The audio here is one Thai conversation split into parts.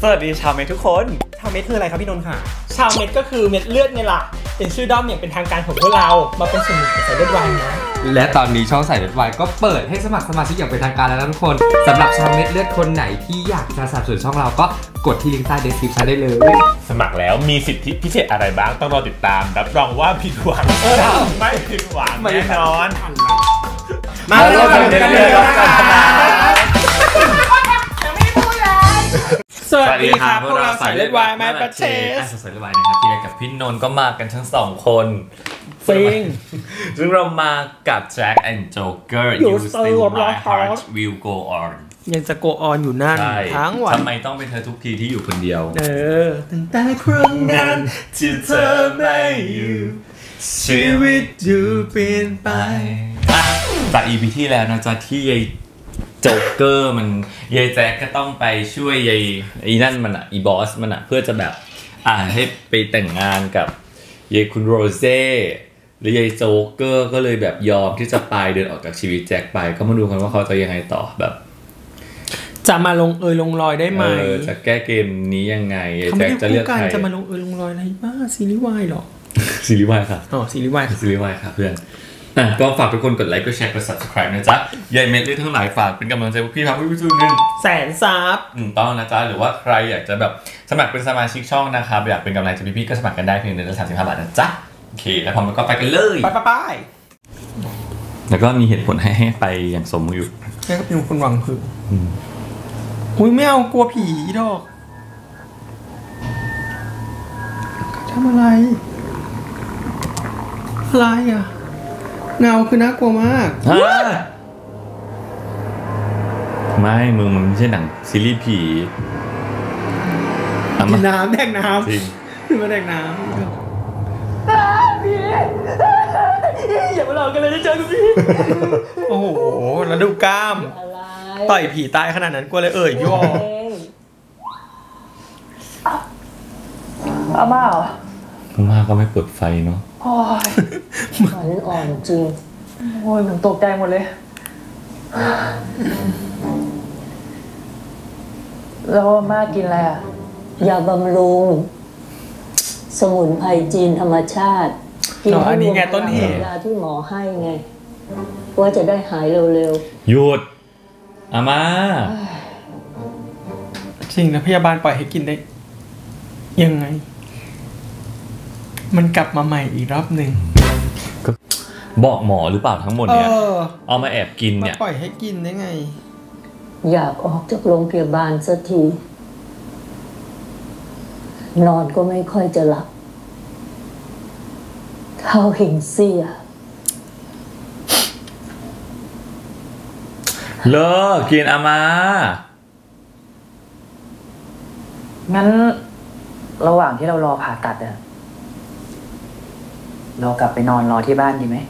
สวัสดีชาวเมททุกคนชาวเม็ดคืออะไรครับพี่นนท์ค่ะชาวเม็ดก็คือเม็ดเลือดไงล่ะเป็นชื่อด้อมอย่างเป็นทางการของพวกเรามาเป็นส่วนหนึ่งของสายเลือดวายนะและตอนนี้ช่องสายเลือดวายก็เปิดให้สมัครสมาชิกอย่างเป็นทางการแล้วนะทุกคนสำหรับชาวเม็ดเลือดคนไหนที่อยากจะสนับสนุนช่องเราก็กดที่ลิงก์ใต้ description ได้เลยสมัครแล้วมีสิทธิพิเศษอะไรบ้างต้องรอติดตามรับรองว่าผิดหวังไม่ผิดหวังแน่นอนมาเริ่มกันเลยสวัสดีครับพวกเราสายเลือดวายแมทบัตเชสสายเลือดวายนะครับพี่เล็กกับพี่นนท์ก็มากันทั้ง2คนซึ่งเรามากับ Jack and Joker You Still My Heart Will Go On ยังจะ go on อยู่นั่นทั้งวันทำไมต้องเป็นเธอทุกทีที่อยู่คนเดียวตั้งแต่ครั้งนั้นที่เธอไม่อยู่ชีวิตอยู่เปลี่ยนไปจาก EP ที่แล้วนะจ๊ะที่ยายโจ๊กเกอร์มันยายแจ็คก็ต้องไปช่วยยายอีนั่นมันอีบอสมันเพื่อจะแบบให้ไปแต่งงานกับยายคุณโรเซ่แล้วยายโจ๊กเกอร์ก็เลยแบบยอมที่จะไปเดินออกจากชีวิตแจ็คไปก็มาดูกันว่าเขาจะยังไงต่อแบบจะมาลงลงรอยได้ไหมจะแก้เกมนี้ยังไงยายแจ็คจะเลือกใครจะมาลงลงรอยอะไรบ้าซีรีส์วายหรอซีรีส์วายค่ะซีรีส์วายค่ะเพื่อนก็ฝากทุกคนกดไลค์กดแชร์กด subscribe นะจ๊ะยายเม็ดเลือดทั้งหลายฝากเป็นกำลังใจพวกพี่ครับพี่จูนึง 100,000 ซับต้องนะจ๊ะหรือว่าใครอยากจะแบบสมัครเป็นสมาชิกช่องนะครับอยากเป็นกำลังใจพี่ๆก็สมัครกันได้เพียงเดือนละ35 บาทนะจ๊ะโอเคแล้วพร้อมก็ไปกันเลยไปแล้วก็มีเหตุผลให้ไปอย่างสมอยู่แค่ก็เป็นคนหวังพึ่งอุ้ยไม่เอากลัวผีดอกทำอะไรอ่ะเงาคือน่ากลัวมากไม่มึงมันไม่ใช่หนังซีรีส์ผีกินน้ำแดกน้ำจริงคือมาแดกน้ำพี่อย่ามาหลอกกันเลยนะเจอกันพี่โอ้โหแล้วดูกล้ามต่อยผีตายขนาดนั้นกลัวเลยพี่วออาม่าเหรอมาก็ไม่เปิดไฟเนาะโอ้ยมันอ่อนจริงโอ้ยผมตกใจหมดเลยแล้วอาม่ากินอะไรอ่ะยาบำรุงสมุนไพรจีนธรรมชาติกินอันนี้ไงต้นเหตุยาที่หมอให้ไงว่าจะได้หายเร็วๆหยุดอาม่าจริงนะพยาบาลปล่อยให้กินได้ยังไงมันกลับมาใหม่อีกรอบหนึ่งบอกหมอหรือเปล่าทั้งหมดเนี่ยเอามาแอบกินเนี่ยปล่อยให้กินได้ไงอยากออกจากโรงพยาบาลสักทีนอนก็ไม่ค่อยจะหลับเข้าหิงเสียเลิกกินอามางั้นระหว่างที่เรารอผ่าตัดอะเรากลับไปนอนรอที่บ้านดีไหม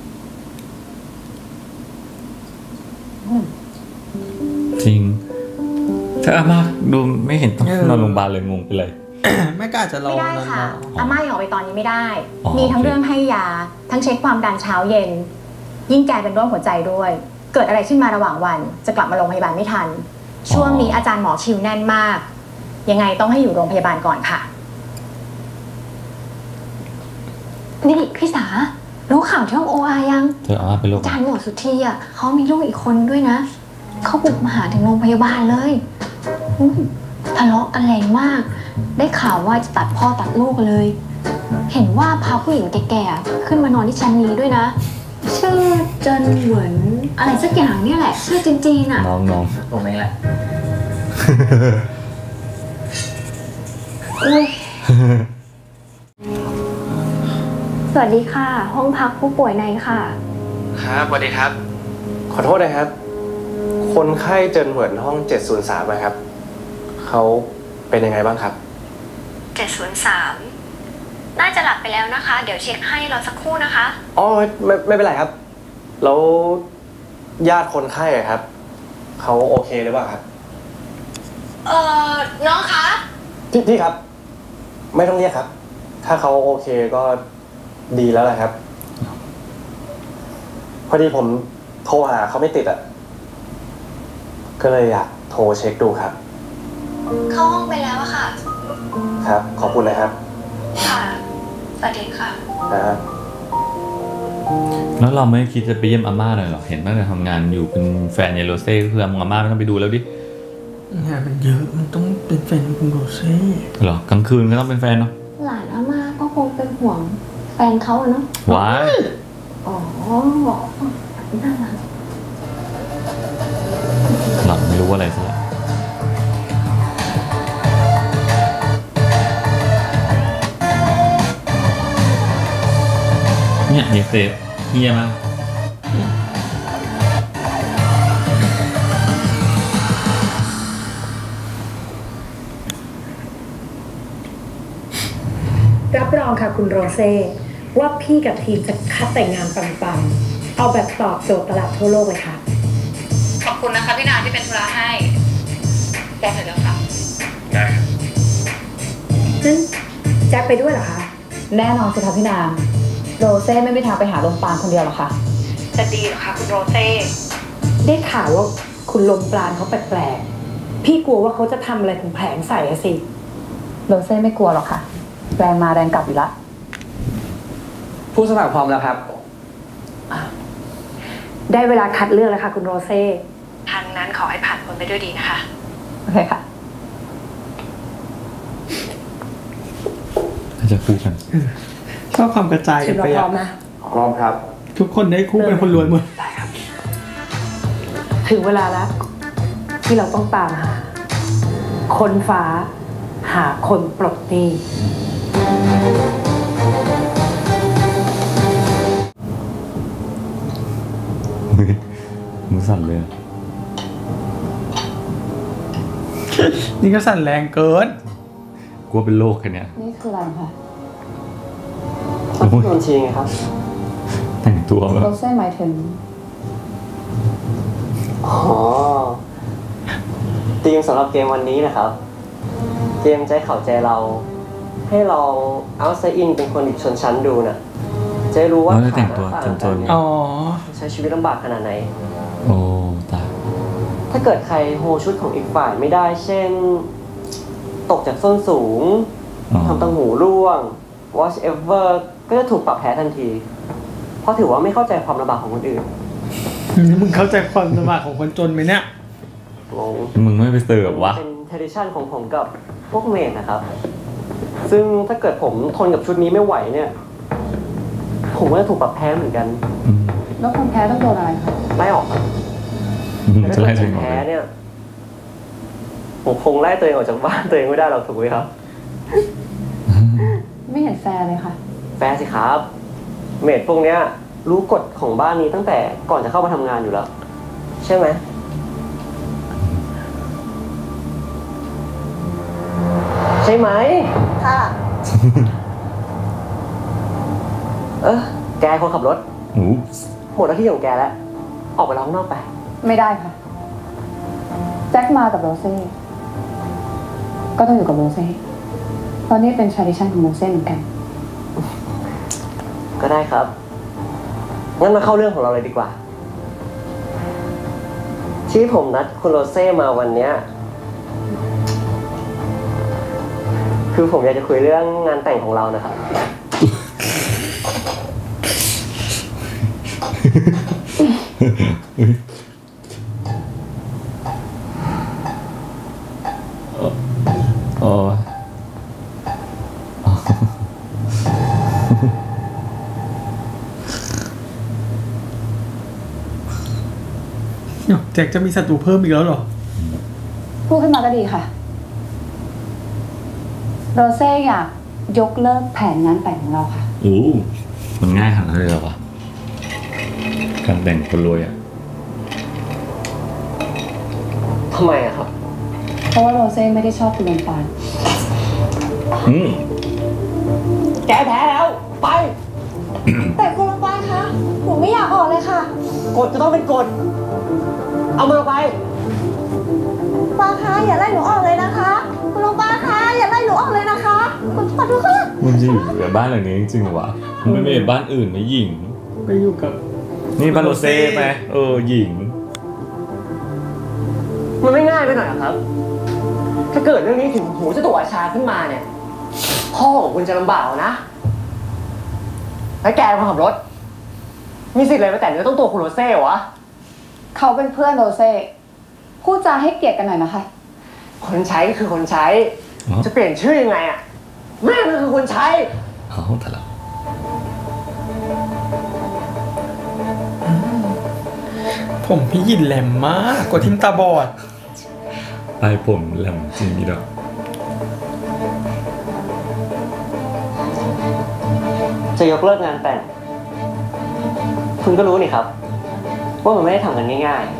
จริงถ้าอาม่าดูไม่เห็นต้องนอนโรงพยาบาลเลยงงไปเลยไม่กล้าจะรอไม่ได้ค่ะอาม่าออกไปตอนนี้ไม่ได้มีทั้งเรื่องให้ยาทั้งเช็คความดันเช้าเย็นยิ่งแกเป็นโรคหัวใจด้วยเกิดอะไรขึ้นมาระหว่างวันจะกลับมาโรงพยาบาลไม่ทันช่วงนี้อาจารย์หมอคิวแน่นมากยังไงต้องให้อยู่โรงพยาบาลก่อนค่ะนี่พี่สารู้ข่าวที่ห้องORยังเธออาเป็นลูกอาจารย์หมอสุธีอ่ะเขามีลูกอีกคนด้วยนะเขาบุกมาหาถึงโรงพยาบาลเลยทะเลาะกันแรงมากได้ข่าวว่าจะตัดพ่อตัดลูกเลยเห็นว่าพาผู้หญิงแก่ๆขึ้นมานอนที่ชั้นนี้ด้วยนะชื่อเจินเหวินอะไรสักอย่างเนี่ยแหละชื่อจีนๆอ่ะน้องผมเองแหละอุ้ยสวัสดีค่ะห้องพักผู้ป่วยในค่ะครับสวัสดีครับขอโทษนะครับคนไข้เจินเหวินห้อง703นะครับเขาเป็นยังไงบ้างครับ 703น่าจะหลับไปแล้วนะคะเดี๋ยวเช็คให้เราสักครู่นะคะอ๋อไม่เป็นไรครับแล้วญาติคนไข้ครับเขาโอเคหรือเปล่าครับน้องคะพี่ครับไม่ต้องเรียกครับถ้าเขาโอเคก็ดีแล้วแหละครับพอดีผมโทรหาเขาไม่ติดอ่ะก็เลยอยากโทรเช็คดูครับเข้าห้องไปแล้วอะค่ะครับ ขอบคุณนะครับค่ะสวัสดีค่ะนะครับแล้วเราไม่คิดจะไปเยี่ยมอาม่าเลยเหรอเห็นตั้งแต่ทำงานอยู่เป็นแฟนยายโรเซ่ก็คืออาม่าไม่ต้องไปดูแล้วดิงานมันเยอะมันต้องเป็นแฟนคุณโรเซ่เหรอกลางคืนก็ต้องเป็นแฟนเนาะหลานอาม่าก็คงเป็นห่วงแฟนเขาอะเนาะว้ายอ๋อน่ารักหลับไม่รู้ว่าอะไรซะแล้วเนี่ยเยเซฟเฮียมากรับรองค่ะคุณโรเซ่ว่าพี่กับทีมจะคัดแต่งงานปังๆเอาแบบตอบโจทย์ตลาดทั่วโลกเลยค่ะขอบคุณนะคะพี่นางที่เป็นธุระให้บอกเสร็จแล้วค่ะได้ครับนั้นแจ็คไปด้วยเหรอคะแน่นอนสิคะพี่นางโรเซ่ไม่มีทางไปหาลมปานคนเดียวหรอกค่ะจะดีเหรอคะคุณโรเซ่ได้ข่าวว่าคุณลมปราณเขาแปลกๆพี่กลัวว่าเขาจะทำอะไรถึงแผลงใส่อะสิโรเซ่ไม่กลัวหรอกค่ะแรงมาแรงกลับอยู่ละผู้สมัครพร้อมแล้วครับได้เวลาคัดเลือกแล้วค่ะคุณโรเซ่ทางนั้นขอให้ผ่านพ้นไปด้วยดีนะคะโอเคค่ะถ้าจะคู่กันชอบความกระจายกันไปพร้อะอมนะพร้อมครับทุกคนได้คู่เป็นคนรวยหมดถึงเวลาแล้ว ที่เราต้องตามหา คนฟ้า หาคนปลดหนี้มือสั่นเลยอะนี่ก็สั่นแรงเกินกลัวเป็นโรคแค่เนี้ยนี่คืออะไรคะโอ้ยบัญชีไงครับแต่งตัวแบบโรเซ่หมายถึงอ๋อทีมสำหรับเกมวันนี้นะครับ เกมใจเขาใจเรา ให้ลองเอาไซอินเป็นคนอีกชนชั้นดูนะจะได้รู้ว่าแล้วแต่งตัวฐานะต่างจกันนเนี่ยอ๋อใช้ชีวิตลำบากขนาดไหนๆโอ้ตายถ้าเกิดใครโฮชุดของอีกฝ่ายไม่ได้ เช่น ตกจากส้นสูงอ๋อทำตังหูร่วง watch ever ก็จะถูกปรับแพ้ทันที เพราะถือว่าไม่เข้าใจความลำบากของคนอื่นมึงเข้าใจความลำบากของคนจนไหมเนี่ยงงมึงไม่ไปเสิร์ฟวะเป็น tradition ของผมกับพวกเมดนะครับ ซึ่งถ้าเกิดผมทนกับชุดนี้ไม่ไหวเนี่ย ผมก็จะถูกปรับแพ้เหมือนกันอืมแล้วคนแพ้ต้องโดนอะไรคะไล่ออกครับจะถ้าไล่เกิดตัวผเองออกมแพ้เลยเนี่ย ผมคงไล่ตัวเองออกจากบ้านตัวเองไม่ได้หรอกถูกไหมครับไม่เห็นแฟร์เลยค่ะแฟร์สิครับ เมดพวกเนี้ย รู้กฎของบ้านนี้ตั้งแต่ก่อนจะเข้ามาทำงานอยู่แล้ว ใช่ไหม ใช่ไหมค่ะแกคนขับรถโอ้หมดหน้าที่ของแกแล้ว ออกไปรอข้างนอกไปไม่ได้ค่ะ แจ็คมากับโรเซ่ก็ต้องอยู่กับโรเซ่ตอนนี้เป็น tradition ของโรเซ่เหมือนกันก็ได้ครับ งั้นมาเข้าเรื่องของเราเลยดีกว่า ที่ผมนัดคุณโรเซ่มาวันเนี้ย คือผมอยากจะคุยเรื่องงานแต่งของเรานะครับโอ้แจ็คจะมีศัตรูเพิ่มอีกแล้วเหรอพูดขึ้นมาก็ดีค่ะ โรเซ่อยากยกเลิกแผนงานแต่งของเราค่ะโหมันง่ายขนาดนั้นเลยเหรอวะการแต่งคนรวยอ่ะทำไมอะครับเพราะว่าโรเซ่ไม่ได้ชอบคุณลมปานอืมแกแพ้แล้ว ไปแต่คุณลงไปคะ หนูไม่อยากออกเลยค่ะกฎจะต้องเป็นกฎ เอามือไปป้าคะอย่าไล่หนูออกเลยนะคะ คุณลุงป้าคะอย่าไล่หนูออกเลยนะคะคุณขอโทษค่ะมึงจะอยู่กับบ้านหลังนี้จริงๆเหรอวะมึงไม่ไปบ้านอื่นไม่หญิงไปอยู่กับนี่บ้านโรเซ่ไหมหญิงมันไม่ง่ายไปหน่อยเหรอครับ ถ้าเกิดเรื่องนี้ถึงหูเจ้าตัวอาชาขึ้นมาเนี่ย พ่อของคุณจะลำบากนะแล้วแกเป็นคนขับรถ มีสิทธิ์อะไรไปแต่เนื้อต้องตัวคุณโรเซ่วะเขาเป็นเพื่อนโรเซ่พูดจาให้เกียรติกันหน่อยนะคะคนใช้ก็คือคนใช้ จะเปลี่ยนชื่อยังไงอะแม่มันคือคนใช้เอาแต่ละผมพี่หยินแหลมมากกว่าทิมตาบอดปลายผมแหลมจริงนี่ดอกจะยกเลิกงานแต่ง คุณก็รู้นี่ครับ ว่ามันไม่ได้ทำกันง่าย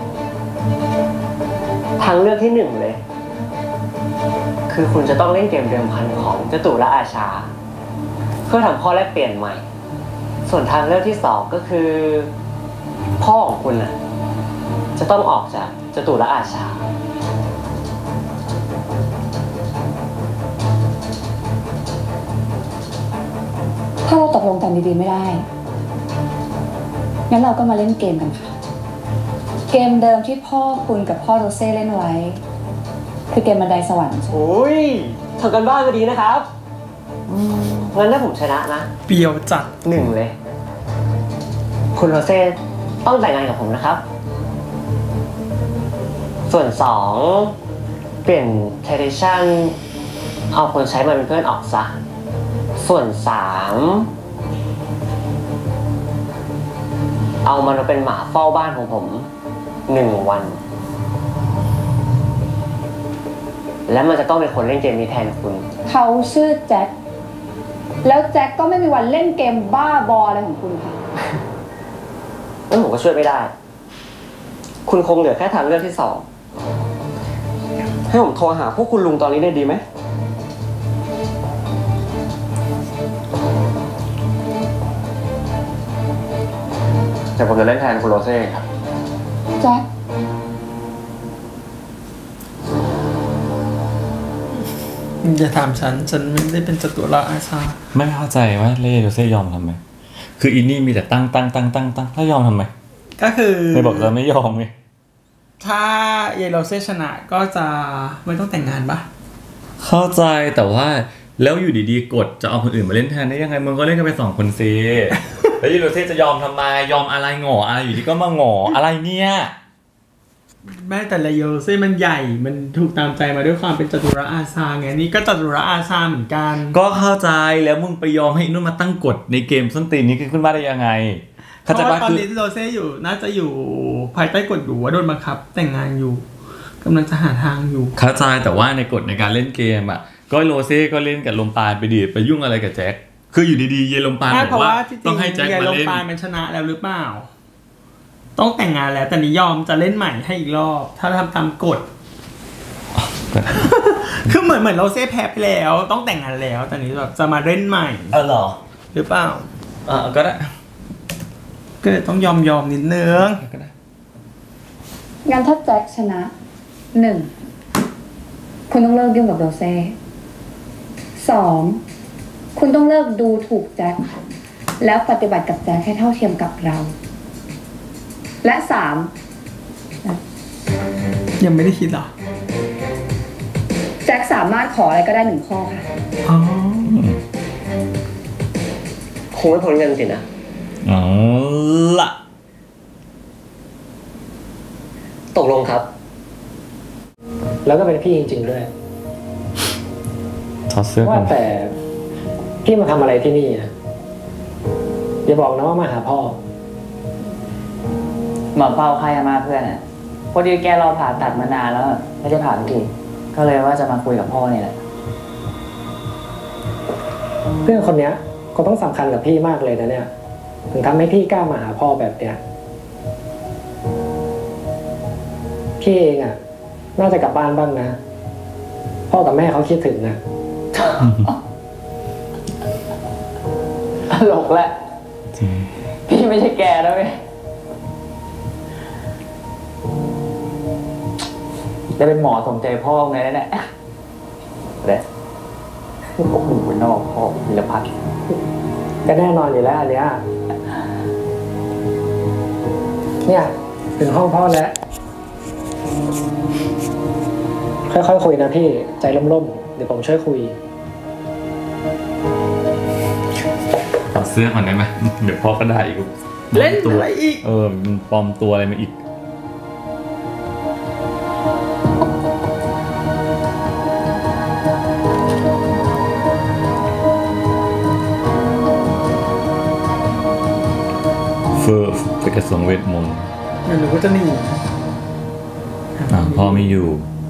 ๆ ทางเลือกที่หนึ่งเลย คือคุณจะต้องเล่นเกมเดิมพันของเจ้าตู่และอาชา เพื่อทำข้อแลกเปลี่ยนใหม่ ส่วนทางเลือกที่สองก็คือ พ่อของคุณน่ะจะต้องออกจากเจ้าตู่และอาชาถ้าเราตกลงกันดีๆไม่ได้ งั้นเราก็มาเล่นเกมกันค่ะ เกมเดิมที่พ่อคุณกับพ่อโรเซ่เล่นไว้ คือเกมบันไดสวรรค์โอ้ยทำกันบ้านก็ดีนะครับงั้นถ้าผมชนะนะเปรียวจัดหนึ่งเลย คุณโรเซ่ต้องแต่งงานกับผมนะครับ ส่วนสองเปลี่ยน tradition เอาคนใช้มาเป็นเพื่อนออกซะ ส่วนสามเอามันมาเป็นหมาเฝ้าบ้านของผม1 วัน และมันจะต้องเป็นคนเล่นเกมนี้แทนคุณเขาชื่อแจ็ค แล้วแจ็คก็ไม่มีวันเล่นเกมบ้าบออะไรของคุณค่ะแล้วผมก็ช่วยไม่ได้ คุณคงเหลือแค่ทางเลือกที่สอง ให้ผมโทรหาพวกคุณลุงตอนนี้ได้ดีไหมแต่ผมจะเล่นแทนคุณโรเซ่ครับแจ็คอย่าถามฉันไม่ได้เป็นจตุระอาชาไม่เข้าใจว่าเล่โรเซ่ยอมทำไม คืออินนี่มีแต่ตั้งแล้วยอมทำไมก็คือไม่บอกจะไม่ยอมไงถ้าเยโรเซ่ชนะก็จะไม่ต้องแต่งงานปะเข้าใจแต่ว่าแล้วอยู่ดีๆกดจะเอาคนอื่นมาเล่นแทนได้ยังไงมึงก็เล่นกันไป2 คนซิแล้วเยโรเซ่จะยอมทำไมยอมอะไรหงออะไรอยู่ดีก็มาหงออะไรเนี่ยแม้แต่เยโรเซ่มันใหญ่มันถูกตามใจมาด้วยความเป็นจตุระอาชาไงนี่ก็จตุระอาชาเหมือนกันก็เข้าใจแล้วมึงไปยอมให้นุ่นมาตั้งกฎในเกมส้นตีนนี้ขึ้นมาได้ยังไงเพราะว่าตอนนี้โรเซ่อยู่น่าจะอยู่ภายใต้กฎอยู่ว่าโดนบังคับแต่งงานอยู่กำลังจะหาทางอยู่เข้าใจแต่ว่าในกฎในการเล่นเกมอ่ะก็โรเซ่ก็เล่นกับลมปานไปดิไปยุ่งอะไรกับแจ็คคืออยู่ดีๆเยลมปานบอกว่าต้องให้แจ็คมาเล่นเยลมปานมันชนะแล้วหรือเปล่าต้องแต่งงานแล้วแต่นิยอมจะเล่นใหม่ให้อีกรอบถ้าทำตามกฎ คือเหมือนโรเซ่แพ้ไปแล้วต้องแต่งงานแล้วแต่นี้แบบจะมาเล่นใหม่เหรอหรือเปล่าก็ได้ก็เลยต้องยอมนิดนึงงั้นถ้าแจ็คชนะ 1. คุณต้องเลิกยุ่งกับโรเซ่ 2. คุณต้องเลิกดูถูกแจ็คแล้วปฏิบัติกับแจ็คให้เท่าเทียมกับเรา และ 3. ยังไม่ได้คิดหรอแจ็คสามารถขออะไรก็ได้1 ข้อค่ะคงไม่พ้นเงินสินะละตกลงครับ แล้วก็เป็นพี่จริงๆด้วยว่าแต่พี่มาทำอะไรที่นี่นะอย่าบอกนะว่ามาหาพ่อมาเฝ้าไข้อาม่าเพื่อนอ่ะพอดีแกรอผ่าตัดมานานแล้วไม่ได้ผ่าทุกทีก็เลยว่าจะมาคุยกับพ่อนี่แหละเพื่อนคนนี้ก็ต้องสำคัญกับพี่มากเลยนะเนี่ยถึงทำให้พี่กล้ามาหาพ่อแบบเนี้ยพี่เองอ่ะน่าจะกลับบ้านบ้างนะพ่อกับแม่เขาคิดถึงนะตลกแหละพี่ไม่ใช่แกแล้วเว้ยจะเป็นหมอสมใจพ่อไงแน่เลยโอ้โหนอกพ่อวิรพัฒน์ก็แน่นอนอยู่แล้วอันเนี้ยเนี่ยถึงห้องพ่อแล้วค่อยๆคุยนะพี่ใจร่มๆเดี๋ยวผมช่วยคุยถอดเสื้อก่อนได้ไหมเดี๋ยวพ่อก็ได้อีกเล่นอะไรอีกมันปลอมตัวอะไรมาอีกเฟอร์ไปกระทรวงเวทมนต์หรือว่าจะหนีพ่อไม่อยู่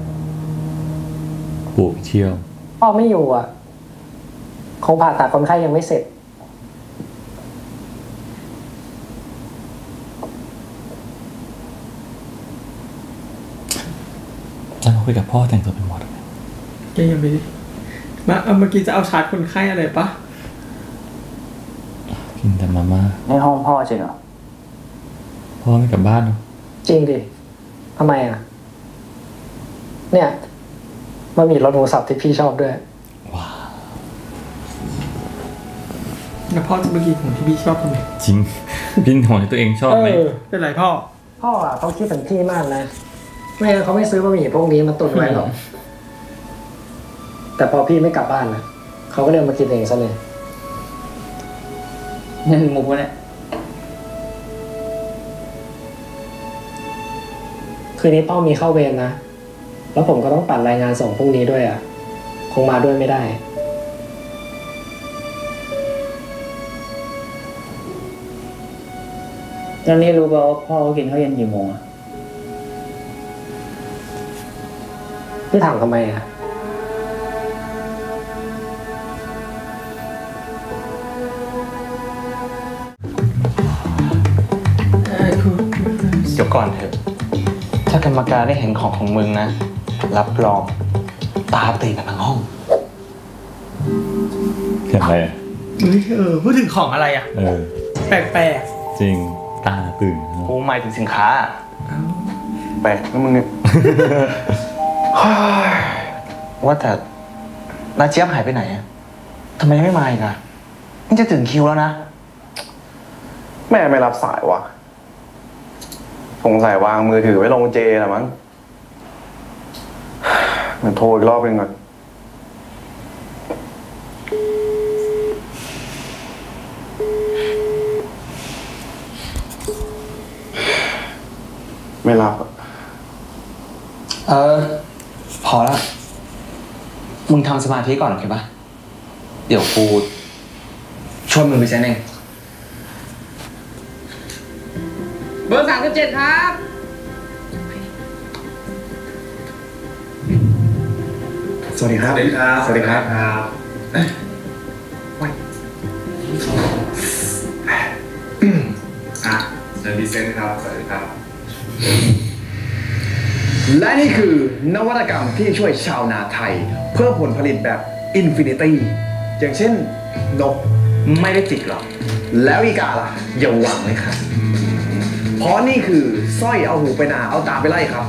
ปู่ไปเที่ยวพ่อไม่อยู่อ่ะคงผ่าตัดคนไข้ยังไม่เสร็จจะมาคุยกับพ่อแต่งตัวเป็นหมอทำไมแกยังไม่ได้เมื่อกี้จะเอาชาร์จคนไข้อะไรปะกินแต่มาม่าในห้องพ่อจริงเหรอพ่อไม่กลับบ้านเหรอจริงดิทำไมอ่ะเนี่ยมันมีรสหมูสับที่พี่ชอบด้วยแล้วพ่อจะเมื่อกี้ของที่พี่ชอบทำไมจริง พี่ห่วงตัวเองชอบไหมเป็นไรพ่อพ่ออ่ะเขาคิดถึงพี่มากนะไม่งั้นเขาไม่ซื้อบะหมี่พวกนี้มาตุนไว้หรอกแต่พอพี่ไม่กลับบ้านนะเขาก็เดินมากินเองซะเลยนี่มุกวะเนี่ยคืนนี้พ่อมีเข้าเวรนะแล้วผมก็ต้องปั่นรายงานส่งพรุ่งนี้ด้วยอ่ะคงมาด้วยไม่ได้ตอนนี้รู้ป่าวว่าพ่อเขากินข้าวเย็นกี่โมงอ่ะพี่ถามทำไมอ่ะเดี๋ยวก่อนเถอะถ้ากรรมการได้เห็นของมึงนะรับรองตาตีกันทั้งห้องเห็นอะไรอ่ะพูดถึงของอะไรอ่ะ แปลกจริงตาตื่นกูหมายถึงสินค้าแปลกนะมึงเนี่ย ว่าแต่น้าเจี๊ยบหายไปไหนอะทำไมไม่มาอีกอะนี่จะถึงคิวแล้วนะ แม่ไม่รับสายวะสงสัยวางมือถือไว้ลงเจละมั้งมันโทรอีกรอบนึงก่อนไม่รับพอแล้วมึงทำสมาธิก่อนโอเคปะเดี๋ยวกูช่วยมึงไปเซ็นเองเบอร์37ครับสวัสดีครับ สวัสดีครับเซอร์วิสเซนครับ สวัสดีครับและนี่คือนวัตกรรมที่ช่วยชาวนาไทย เพิ่มผลผลิตแบบอินฟินิตี้อย่างเช่นนกไม่ได้จิกหรอกแล้วอีกาล่ะอย่าหวังเลยครับเพราะนี่คือสร้อยเอาหูไปนาเอาตาไปไล่ครับ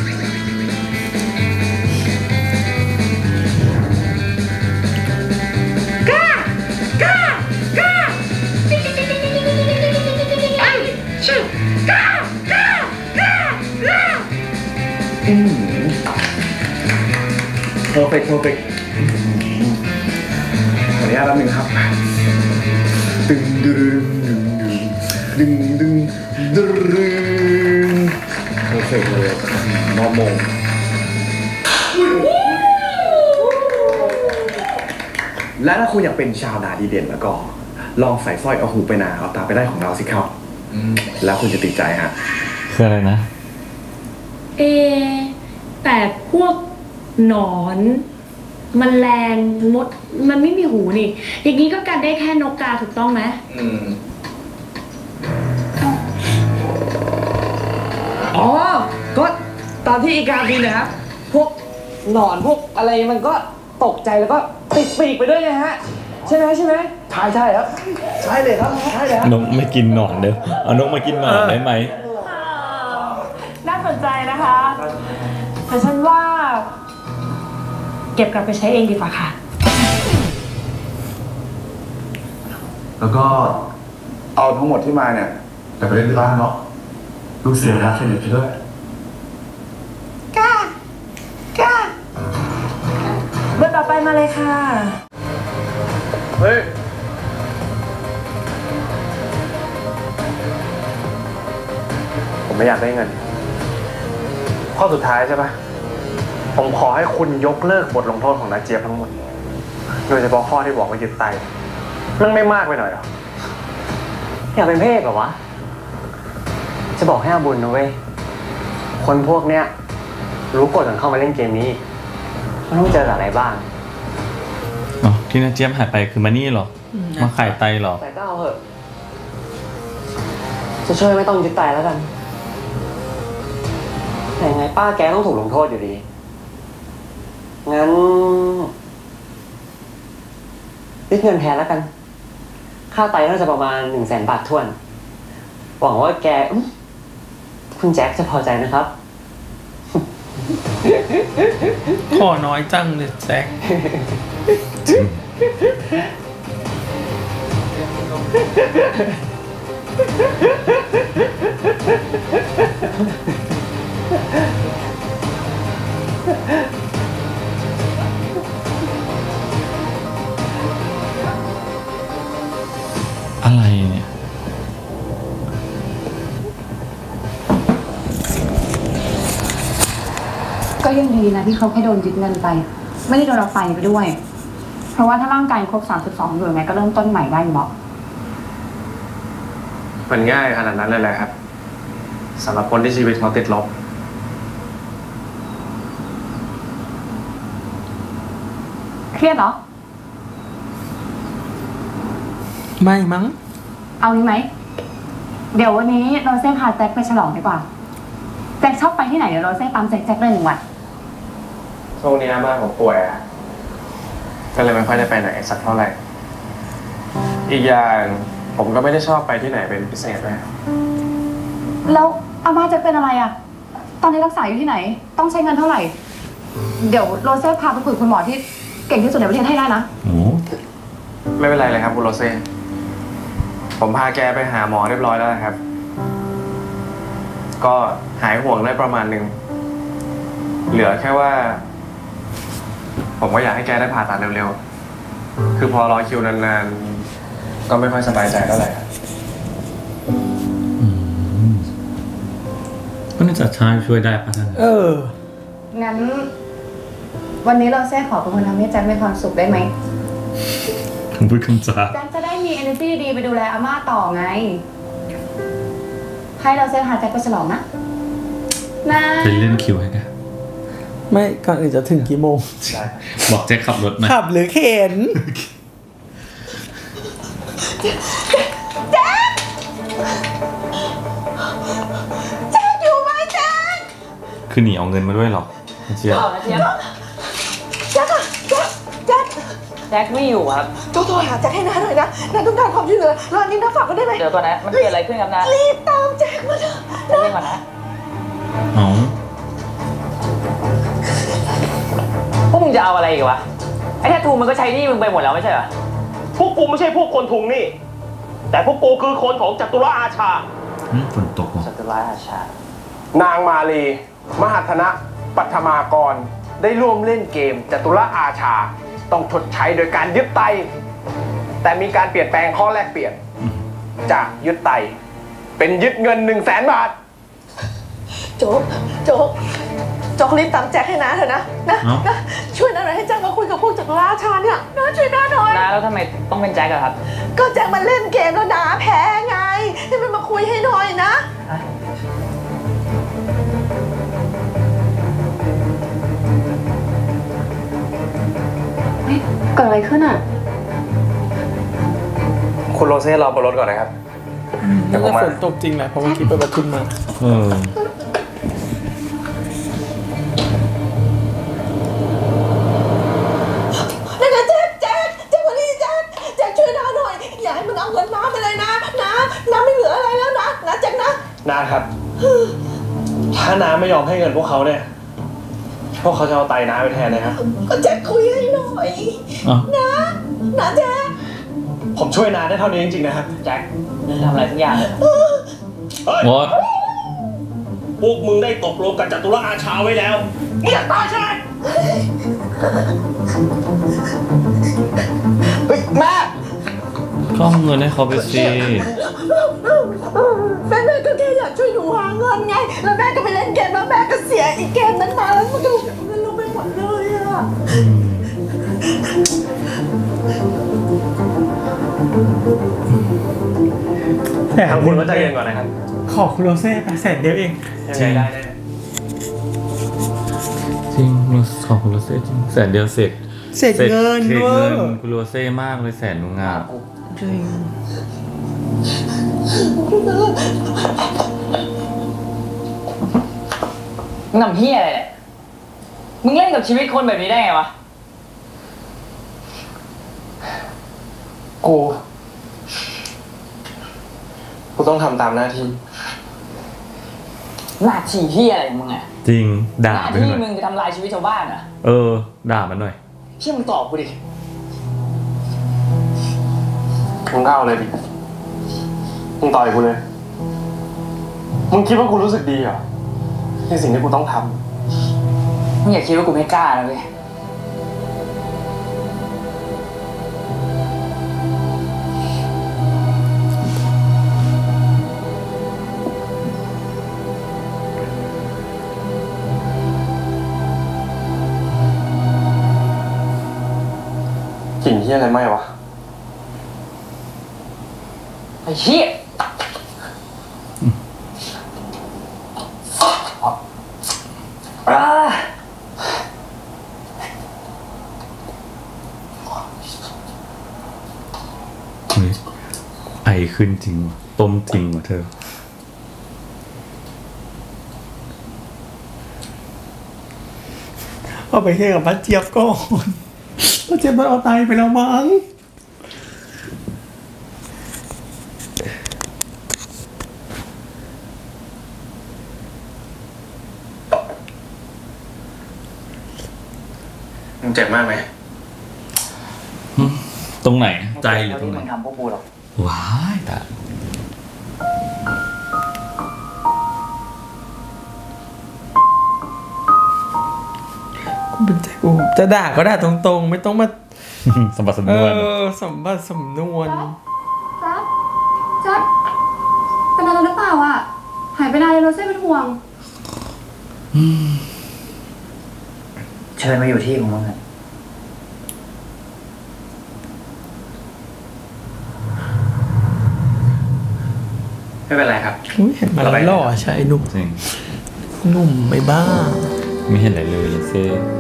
ก้าก้าก้าไอ้ชื่อก้าก้าก้าก้าperfect ขออนุญาตแป๊บนึงครับดึงดึงดึงดึงดึงดึง perfect เลยมอมงและถ้าคุณอยากเป็นชาวนาดีเด่นแล้วก็ลองใส่สร้อยเอาหูไปนาเอาตาไปได้ของเราสิครับแล้วคุณจะติดใจฮะคืออะไรนะแต่พวกหนอนแมลงมดมันไม่มีหูนี่อย่างนี้ก็กันได้แค่นกกาถูกต้องไหมอ๋อก็ตอนที่อีกาบินนะครับพวกหนอนพวกอะไรมันก็ตกใจแล้วก็ติดปีกไปด้วยไงฮะใช่ไหมใช่ครับใช่เลยครับใช่เลยครับนกไม่กินหนอนเด้อเอานกมากินหนอนได้ไหมน่าสนใจนะคะแต่ฉันว่าเก็บกลับไปใช้เองดีกว่าค่ะแล้วก็เอาทั้งหมดที่มาเนี่ยแต่ไปเล่นที่บ้านเนาะลูกเสือรักสนิทด้วยก้าก้าบอร์ต่อไปมาเลยค่ะเฮ้ย ผมไม่อยากได้เงิน ข้อสุดท้ายใช่ปะผมขอให้คุณยกเลิกบทลงโทษของนาเจี๊ยบทั้งหมด โดยเฉพาะข้อที่บอกว่ายึดไตมันไม่มากไปหน่อยหรออยากเป็นพระเอกเหรอวะ จะบอกให้อาบุญนะเว้ย คนพวกเนี้ยรู้กฎก่อนเข้ามาเล่นเกมนี้มันต้องเจออะไรบ้างอ๋อที่นาเจี๊ยบหายไปคือมานี่หรอ มาขายไตหรอแต่ก็เอาเถอะ จะช่วยไม่ต้องยึดไตแล้วกัน แต่ยังไงป้าแกต้องถูกลงโทษอยู่ดี งั้นยึดเงินแทนแล้วกัน ค่าไตน่าจะประมาณ100,000 บาทถ้วน หวังว่าคุณแจ็คจะพอใจนะครับขอน้อยจังเลยแจ็คอะไรเนี่ยก็ยังดีนะที่เขาแค่โดนยึดเงินไป ไม่ได้โดนเอาไฟไปด้วย เพราะว่าถ้าร่างกายครบ32อยู่ไงก็เริ่มต้นใหม่ได้หมอมันง่ายขนาดนั้นเลยแหละครับสำหรับคนที่ชีวิตเขาติดลบเครียดเหรอไม่มั้งเอานี้ไหม เดี๋ยววันนี้เราเซ่พาแจ็คไปฉลองดีกว่า แจ็คชอบไปที่ไหนเดี๋ยวเราเซ่ตามแจ็คเลย1 วันช่วงนี้อาม่าผมป่วยอะก็เลยไม่ค่อยได้ไปไหนสักเท่าไหร่ อีกอย่างผมก็ไม่ได้ชอบไปที่ไหนเป็นพิเศษด้วยแล้วอาม่าจะเป็นอะไรอ่ะ ตอนนี้รักษาอยู่ที่ไหน ต้องใช้เงินเท่าไหร่ เดี๋ยวโรเซ่พาไปคุยกับคุณหมอที่เก่งที่สุดในประเทศให้ได้นะไม่เป็นไรเลยครับคุณโรเซ่ผมพาแกไปหาหมอเรียบร้อยแล้วนะครับ ก็หายห่วงได้ประมาณนึง เหลือแค่ว่า ผมก็อยากให้แกได้ผ่าตัดเร็วๆ คือพอรอคิวนานๆ ก็ไม่ค่อยสบายใจเท่าไหร่ครับก็น่าจะช่วยได้ปะท่านงั้น วันนี้เราเซ่ขอเป็นคนทำให้แจ็คมีความสุขได้ไหมคำพูดคำจาแจ็คจะได้มี energy ดีๆไปดูแลอาม่าต่อไง ให้เราเซ่พาแจ็คไปฉลองนะ นะไปเล่นคิวให้กันไม่ก่อนอื่นจะถึงกี่โมงบอกแจ็คขับรถมาขับหรือเข็นแจ็คอยู่ไหมแจ็คคือหนีเอาเงินมาด้วยหรอนาเจี๊ยบแจ็คอะแจ็คแจ็คไม่อยู่ครับโทรหาแจ็คให้น้าหน่อยนะน้าต้องการความช่วยเหลือรอนี้น้าฝากกันได้ไหมเดี๋ยวก่อนนะ มันเกิดอะไรขึ้นครับนะรีบตามแจ็คมาเถอะจะเรียกก่อนนะอ๋อพวกมึงจะเอาอะไรอีกวะ ไอ้แททูมันก็ใช้หนี่มึงไปหมดแล้วไม่ใช่เหรอพวกกูไม่ใช่พวกคนทุงนี่ แต่พวกกูคือคนของจัตุรอาชาฝนตกจัตุรอาชานางมาลีมหัฒนะปัทมากรได้ร่วมเล่นเกมจตุรอาชา ต้องชดใช้โดยการยึดไต แต่มีการเปลี่ยนแปลงข้อแรกเปลี่ยน จากยึดไต เป็นยึดเงิน100,000 บาทโจ๊กรีบตามแจ็คให้น้าเถอะนะช่วยน้าหน่อยให้แจ็คมาคุยกับพวกจักรราชาเนี่ยน้าช่วยน้าหน่อยนะแล้วทำไมต้องเป็นแจ็คอะครับก็แจ็คมันเล่นเกมแล้วน้าแพ้ไงให้มันมาคุยให้หน่อยนะเกิดอะไรขึ้นอ่ะคุณโรเซ่รอบนรถก่อนนะครับ เดี๋น่ายวผมจะมาฝนตกจริงแหละเพราะเมื่อกี้ไปประทุมมานั่นนะแจ็คมาดิแจ็คช่วยน้าหน่อยอย่าให้มึงเอาเงินน้าไปเลยนะน้าไม่เหลืออะไรแล้วนะแจ็คนะน้าครับ ถ้าน้าไม่ยอมให้เงินพวกเขาเนี่ย พวกเขาจะเอาไตน้าไปแทนนะครับก็แจ็คคุยให้หน่อยนะแจ็คผมช่วยน้าได้เท่านี้จริงๆนะครับแจ็คทำอะไรสักอย่างเลยวอดพวกมึงได้ตกลงกับจตุรอาชาไว้แล้วมึงอยากตายใช่ไหมเฮ้ยแม่ก็เอาเงินให้เขาไปสิแม่ก็แค่อยากช่วยหนูหาเงินไง แล้วแม่ก็ไปเล่นเกมแล้วแม่ก็เสียอีกเกมนั้นมาแล้วมันก็เงินลงไปหมดเลยอะแต่ทางคุณก็ใจเย็นก่อนนะครับขอคุณโรเซ่ไป100,000เดียวเองยังไงได้แน่จริงขอบคุณโรเซ่จริง100,000เดียวเสร็จเสร็จเงินเสร็จเวอเงินร์คุณโรเซ่มากเลย100,000นึงอ่ะจริงมึงทำเฮียอะไรเนี่ยมึงเล่นกับชีวิตคนแบบนี้ได้ไงวะกูต้องทำตามหน้าที่หน้าที่เฮียอะไรของมึงอะจริงด่าหน้าไปที่หน่อยมึงคือทำลายชีวิตชาวบ้านอะด่ามันหน่อยเชี่ยมึงตอบกูดิมึงก็เอาเลยดิ มึงต่อยกูเลย มึงคิดว่ากูรู้สึกดีเหรอในสิ่งที่กูต้องทมึงอย่าคิดว่ากูไม่กล้านะเว้ยำกลิ่นที่อะไรไหมวะไอ้เหี้ยไอขึ้นจริงต้มจริงว่ะเธอเอาไปเที่ยวกับป้าเจี๊ยบก่อนป้าเจี๊ยบมันเอาไตไปแล้วมั้งมึงเจ็บมากไหมตรงไหนใจหรือตรงไหนมึงทำพวกกูหรอกว้ายแต่เป็นใจกูจะด่าก็ด่าตรงๆ ไม่ต้องมาสมบัติสมนวนสมบัติสมนวนจัดเป็นอะไรหรือเปล่าอ่ะ หายไปนานเลยโรเซ่เป็นห่วงเชิญมาอยู่ที่ของมึงอะไม่เป็นไรครับเห็นมาแล้วหล่อใช่หนุ่มจริงหนุ่มไม่บ้าไม่เห็นอะไรเลยเซ่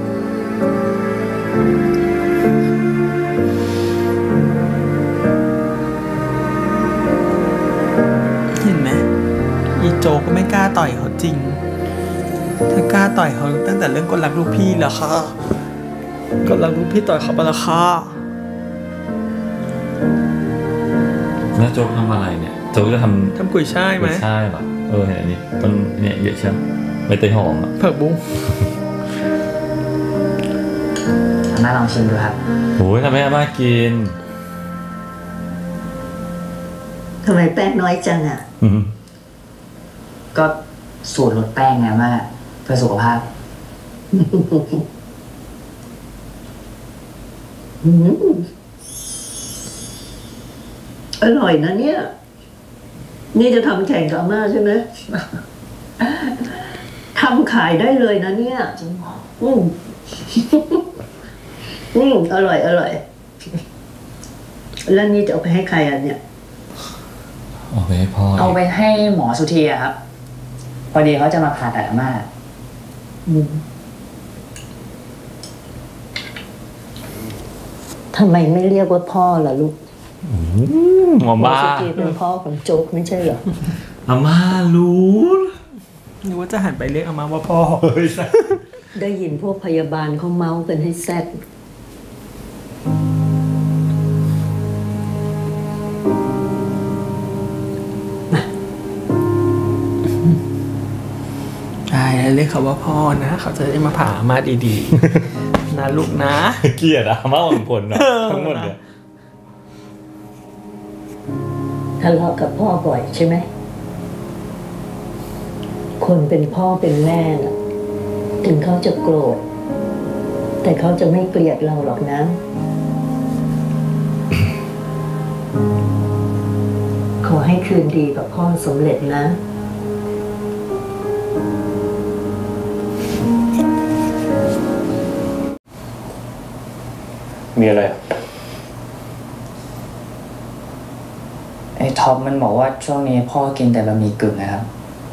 เห็นไหมอีโจก็ไม่กล้าต่อยเขาจริง ถ้ากล้าต่อยเขาตั้งแต่เรื่องกดรักลูกพี่แล้วค่ะกดรักลูกพี่ต่อยเขาไปแล้วค่ะแล้วโจ๊กทำอะไรเนี่ยโจ๊กจะทำกุยช่ายไหมกุยช่ายเหรอเห็นอันนี้ต้นเนี่ยเยอะใช่ไหมใบเตยหอมอ่ะผักบุ้งอาม่าลองชิมดูครับโอ้ยทำให้อาม่ากินทำไมแป้งน้อยจังอ่ะก็สูตรลดแป้งไงอาม่าเพื่อสุขภาพอร่อยนะเนี่ย นี่จะทำแข่งกับอาม่าใช่ไหม ทำขายได้เลยนะเนี่ยจริงเหรออร่อย แล้วนี่จะเอาไปให้ใครอ่ะเนี่ยเอาไปให้พ่อเอาไปให้หมอสุธีอะครับ พอดีเขาจะมาผ่าตัดอาม่าทำไมไม่เรียกว่าพ่อล่ะลูกหมอบ้าสุธีเป็นพ่อของโจ๊กไม่ใช่เหรออาม่ารู้นึกว่าจะหันไปเรียกอาม่าว่าพ่อได้ยินพวกพยาบาลเขาเมาส์กันให้แซ่ดใช่เรียกเขาว่าพ่อนะ เขาจะได้มาผ่าอาม่าดีๆ นะลูกนะเกลียดอาม่าหวังผลนะทั้งหมดเลยทะเลาะกับพ่อบ่อยใช่ไหมคนเป็นพ่อเป็นแม่น่ะถึงเขาจะโกรธแต่เขาจะไม่เกลียดเราหรอกนะ ขอให้คืนดีกับพ่อสำเร็จนะมีอะไรไอ้ท็อปมันบอกว่าช่วงนี้พ่อกินแต่บะหมี่กึ่งนะครับ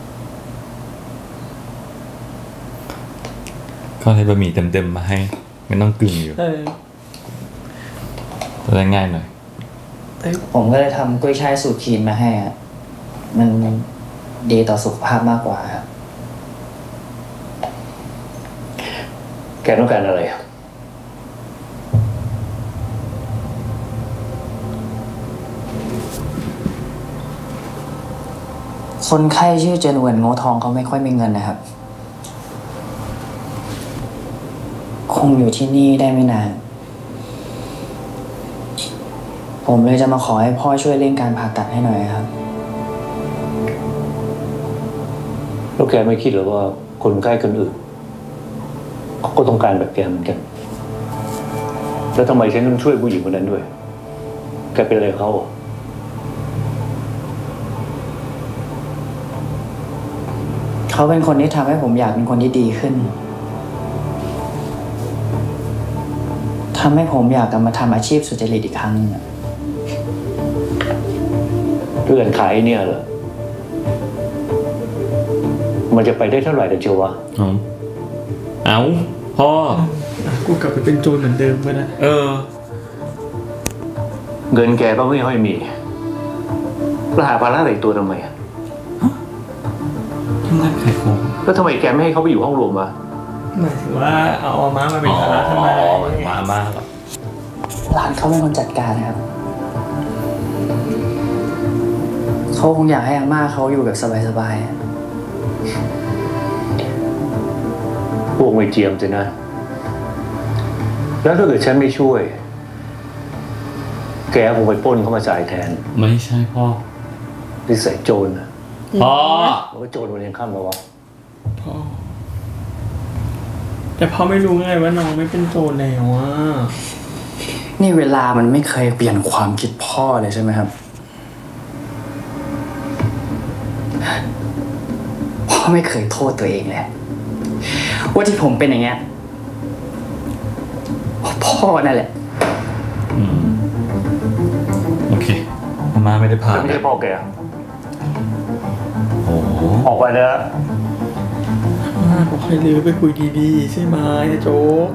เขาให้บะหมี่เต็มๆมาให้ไม่ต้องกึ่งอยู่จะได้ง่ายหน่อยผมก็เลยทำกุ้ยช่ายสูตรคลีนมาให้อะมันดีต่อสุขภาพมากกว่าครับแกต้องการอะไรคนไข้ชื่อเจนเวิร์นโง่ทองเขาไม่ค่อยมีเงินนะครับ คงอยู่ที่นี่ได้ไม่นาน ผมเลยจะมาขอให้พ่อช่วยเร่งการผ่าตัดให้หน่อยครับแล้วแกไม่คิดหรือว่าคนไข้คนอื่นเขาก็ต้องการแบบแกเหมือนกัน แล้วทำไมฉันต้องช่วยผู้หญิงคนนั้นด้วย แกเป็นอะไรเขาเขาเป็นคนที่ทำให้ผมอยากเป็นคนที่ดีขึ้น ทำให้ผมอยากกลับมาทำอาชีพสุจริตอีกครั้งนึงเรื่องขายเนี่ยเหรอ มันจะไปได้เท่าไหร่เดี๋ยวเชียววะเอาพ่อกูกลับไปเป็นโจรเหมือนเดิมไปนะเงินแกก็ไม่ค่อยมีแล้วหาภาระอะไรตัวทำไมอ่ะทำงานขายของแล้วทำไมแกไม่ให้เขาไปอยู่ห้องรวมวะหมายถึงว่าเอาอาม่ามาเป็นภาระทำไมมาหรอหลานเขาเป็นคนจัดการนะครับ เขาคงอยากให้อาม่าเขาอยู่แบบสบายๆพวกไม่เจียมสินะ แล้วถ้าเกิดฉันไม่ช่วย แกคงไปปล้นเขามาจ่ายแทนไม่ใช่พ่อนิสัยโจรนะพ่อมันก็โจรวันยังค่ำแล้ววะพ่อแต่พ่อไม่รู้ไงว่าน้องไม่เป็นโจรแล้วอ่ะนี่เวลามันไม่เคยเปลี่ยนความคิดพ่อเลยใช่ไหมครับ พ่อไม่เคยโทษตัวเองเลยว่าที่ผมเป็นอย่างเงี้ยพ่อนั่นแหละโอเคอาม่าไม่ได้ผ่าไม่ใช่พ่อแกโอ้โหออกไปแล้วบอกให้ลือไปคุยดีๆใช่ไหมโจ๊ก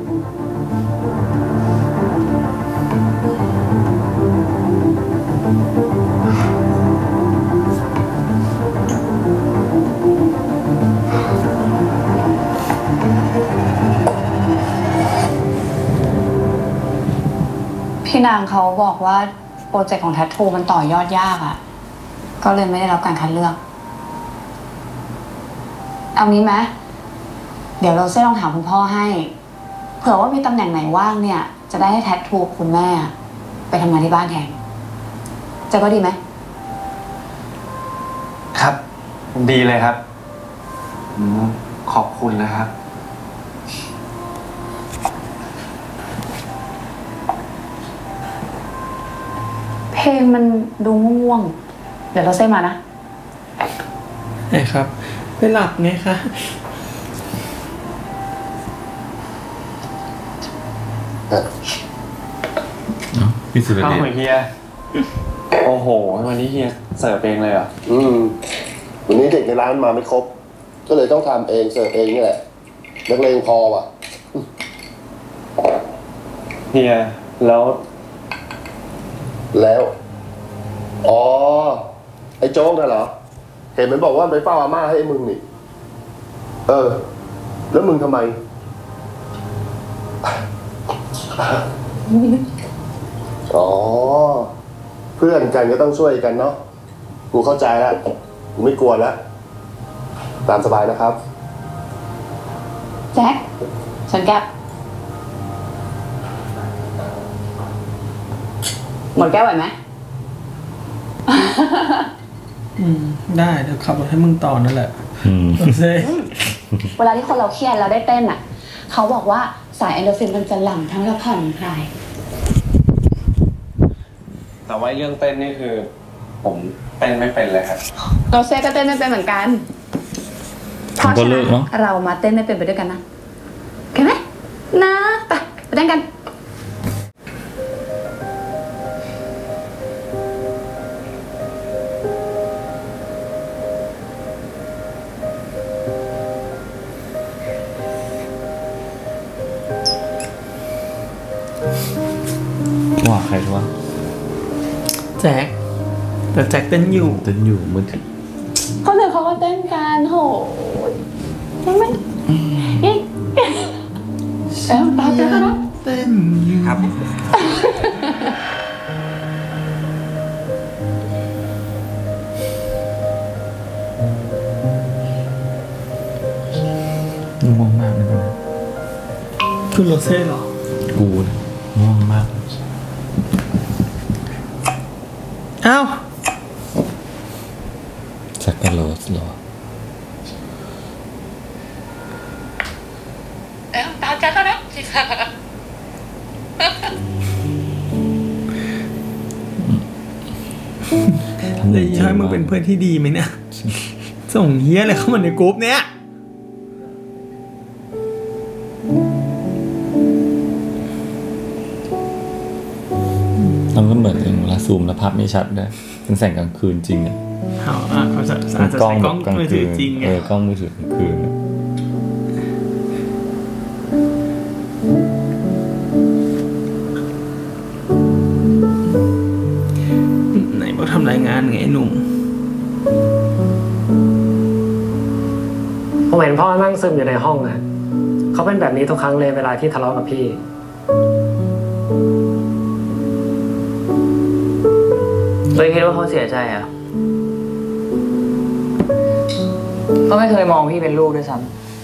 พี่นางเขาบอกว่าโปรเจกต์ของแทททูมันต่อยอดยากอ่ะ ก็เลยไม่ได้รับการคัดเลือก เอางี้ไหมเดี๋ยวเราเซ่ลองถามคุณพ่อให้ เผื่อว่ามีตำแหน่งไหนว่างเนี่ย จะได้ให้แทททูคุณแม่ไปทำงานที่บ้านแทนจะก็ดีไหมครับ ดีเลยครับขอบคุณนะครับเพลงมันดูง่วงๆเดี๋ยวเราเซ่มานะไงครับไปหลับไงคะพี่สุรข้าวเดชหอยเฮีย โอ้โห วันนี้เฮียเสิร์ฟเองเลยเหรอวันนี้เด็กในร้านมาไม่ครบ ก็เลยต้องทำเองเสิร์ฟเองนี่แหละนักเลงพอว่ะเฮีย แล้วอ๋อ ไอ้โจ๊กน่ะเหรอ เห็นมันบอกว่าไปเฝ้าอาม่าให้มึงนี่ แล้วมึงทำไม อ๋อ เพื่อนกันก็ต้องช่วยกันเนาะ กูเข้าใจแล้ว กูไม่กลัวแล้ว ตามสบายนะครับแจ็คฉันแก้วหมดแก้วไหวไหมได้เดี๋ยวขับรถให้มึงต่อนั่นแหละเวลาที่คนเราเครียดแล้วได้เต้นอ่ะเขาบอกว่าสายเอนโดรฟินมันจะหลั่งทั้งเราผ่อนคลายแต่ว่าเรื่องเต้นนี่คือ ผมเต้นไม่เป็นเลยครับเราเซ่ก็เต้นไม่เป็นเหมือนกันเพราะฉะนั้นเรามาเต้นไม่เป็นไปด้วยกันนะโอเคไหมนะไปเต้นกันว่าใครวะแจ็คแต่แจ็คเต้นอยู่มือถือคนอื่นเขาก็เต้นกันโหใช่ไหมตาเต้นนะเต้นอยู่ครับง่วงมากเลยนะคุณโรเซ่เหรอกูง่วงมากอ้าวจักรโรสเหรอตาจักรนะเลยให้มึงเป็นเพื่อนที่ดีไหมเนี่ยส่งเฮียอะไรเข้ามาในกรุ๊ปเนี้ยมันก็เหมือนเวลาซูมแล้วภาพไม่ชัดด้วยเป็นแสงกลางคืนจริงอ่ะเขาจะใช้กล้องมือถือจริงไงกล้องมือถือกลางคืนไหนบอกทำรายงานไงหนุ่มผมเห็นพ่อนั่งซึมอยู่ในห้องอะเขาเป็นแบบนี้ทุกครั้งเลยเวลาที่ทะเลาะกับพี่เลยคิดว่าเขาเสียใจอ่ะเขาไม่เคยมองพี่เป็นลูกด้วยซ้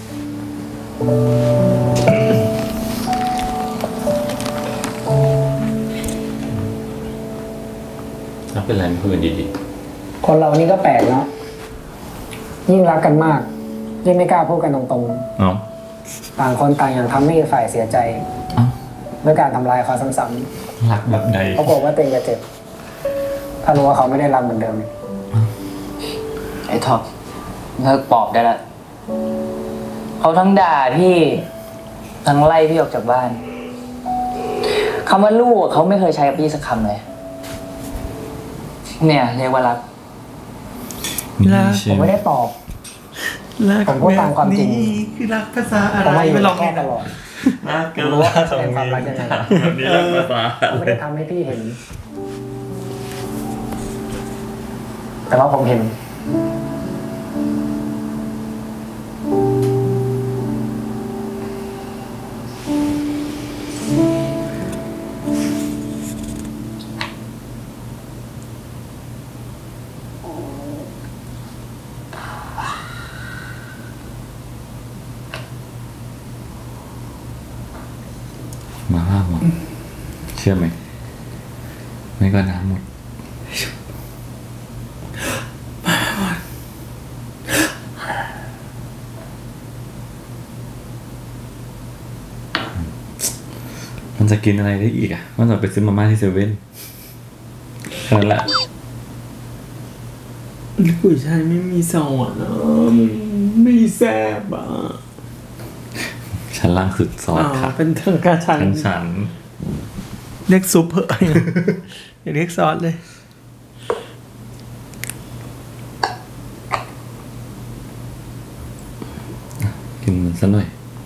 ำแล้วเป็นไรเพื่อนดีๆคนเรานี่ก็แปลกเนาะยิ่งรักกันมากยิ่งไม่กล้าพูดกันตรงๆต่างคนต่างอย่างทำให้ฝ่ายเสียใจด้วยการทำลายเขาซ้ำๆรักแบบใดเขาบอกว่าเต็งจะเจ็บถ้ารู้ว่าเขาไม่ได้รักเหมือนเดิมไอ้ท็อปเลิกปอบได้ละเขาทั้งด่าพี่ทั้งไล่พี่ออกจากบ้านคำว่าลูกเขาไม่เคยใช้กับพี่สักคำเลยเนี่ยเรียกว่ารักผมไม่ได้ปอบผมพูดตามความจริงคือรักภาษาอะไรไม่ลองแค่ตลอดผมรู้ว่าเป็นความรักยังไงผมไม่ได้ทำให้พี่เห็นแต่ว่าผมเห็นมาห้าหมดเชื่อไหมไม่ก็น้ำหมดมันจะกินอะไรได้อีกอ่ะมันจะไปซื้อมาม่าที่เซเว่นแค่นั้นแหละกุยช่ายไม่มีซอสนะไม่แซ่บอ่ะชั้นล่างสุดซอสค่ะเป็นทางการชั้นเรียกซุปเหอะอย่าเรียกซอสเลยกินมันซะหน่อย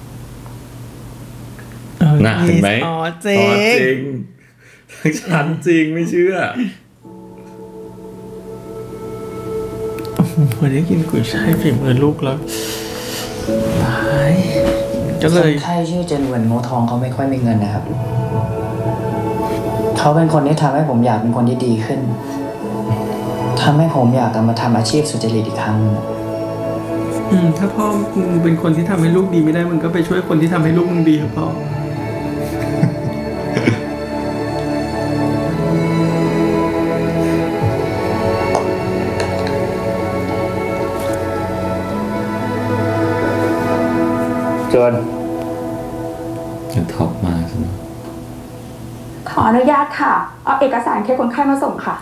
น่ะเห็นไหมซอสจริงทั้งชั้นจริงไม่เชื่อวันนี้กินกุยช่ายฝีมือลูกแล้วตายก็เลยคนไข้ชื่อเจนเวินโมทองเขาไม่ค่อยมีเงินนะครับเขาเป็นคนที่ทำให้ผมอยากเป็นคนที่ดีขึ้นทำให้ผมอยากกลับมาทำอาชีพสุจริตอีกครั้งถ้าพ่อมึงเป็นคนที่ทำให้ลูกดีไม่ได้มึงก็ไปช่วยคนที่ทำให้ลูกมึงดีครับพ่อเชิญท็อปมาใช่ไหมขออนุญาตค่ะ เอาเอกสารเคสคนไข้มาส่งค่ะ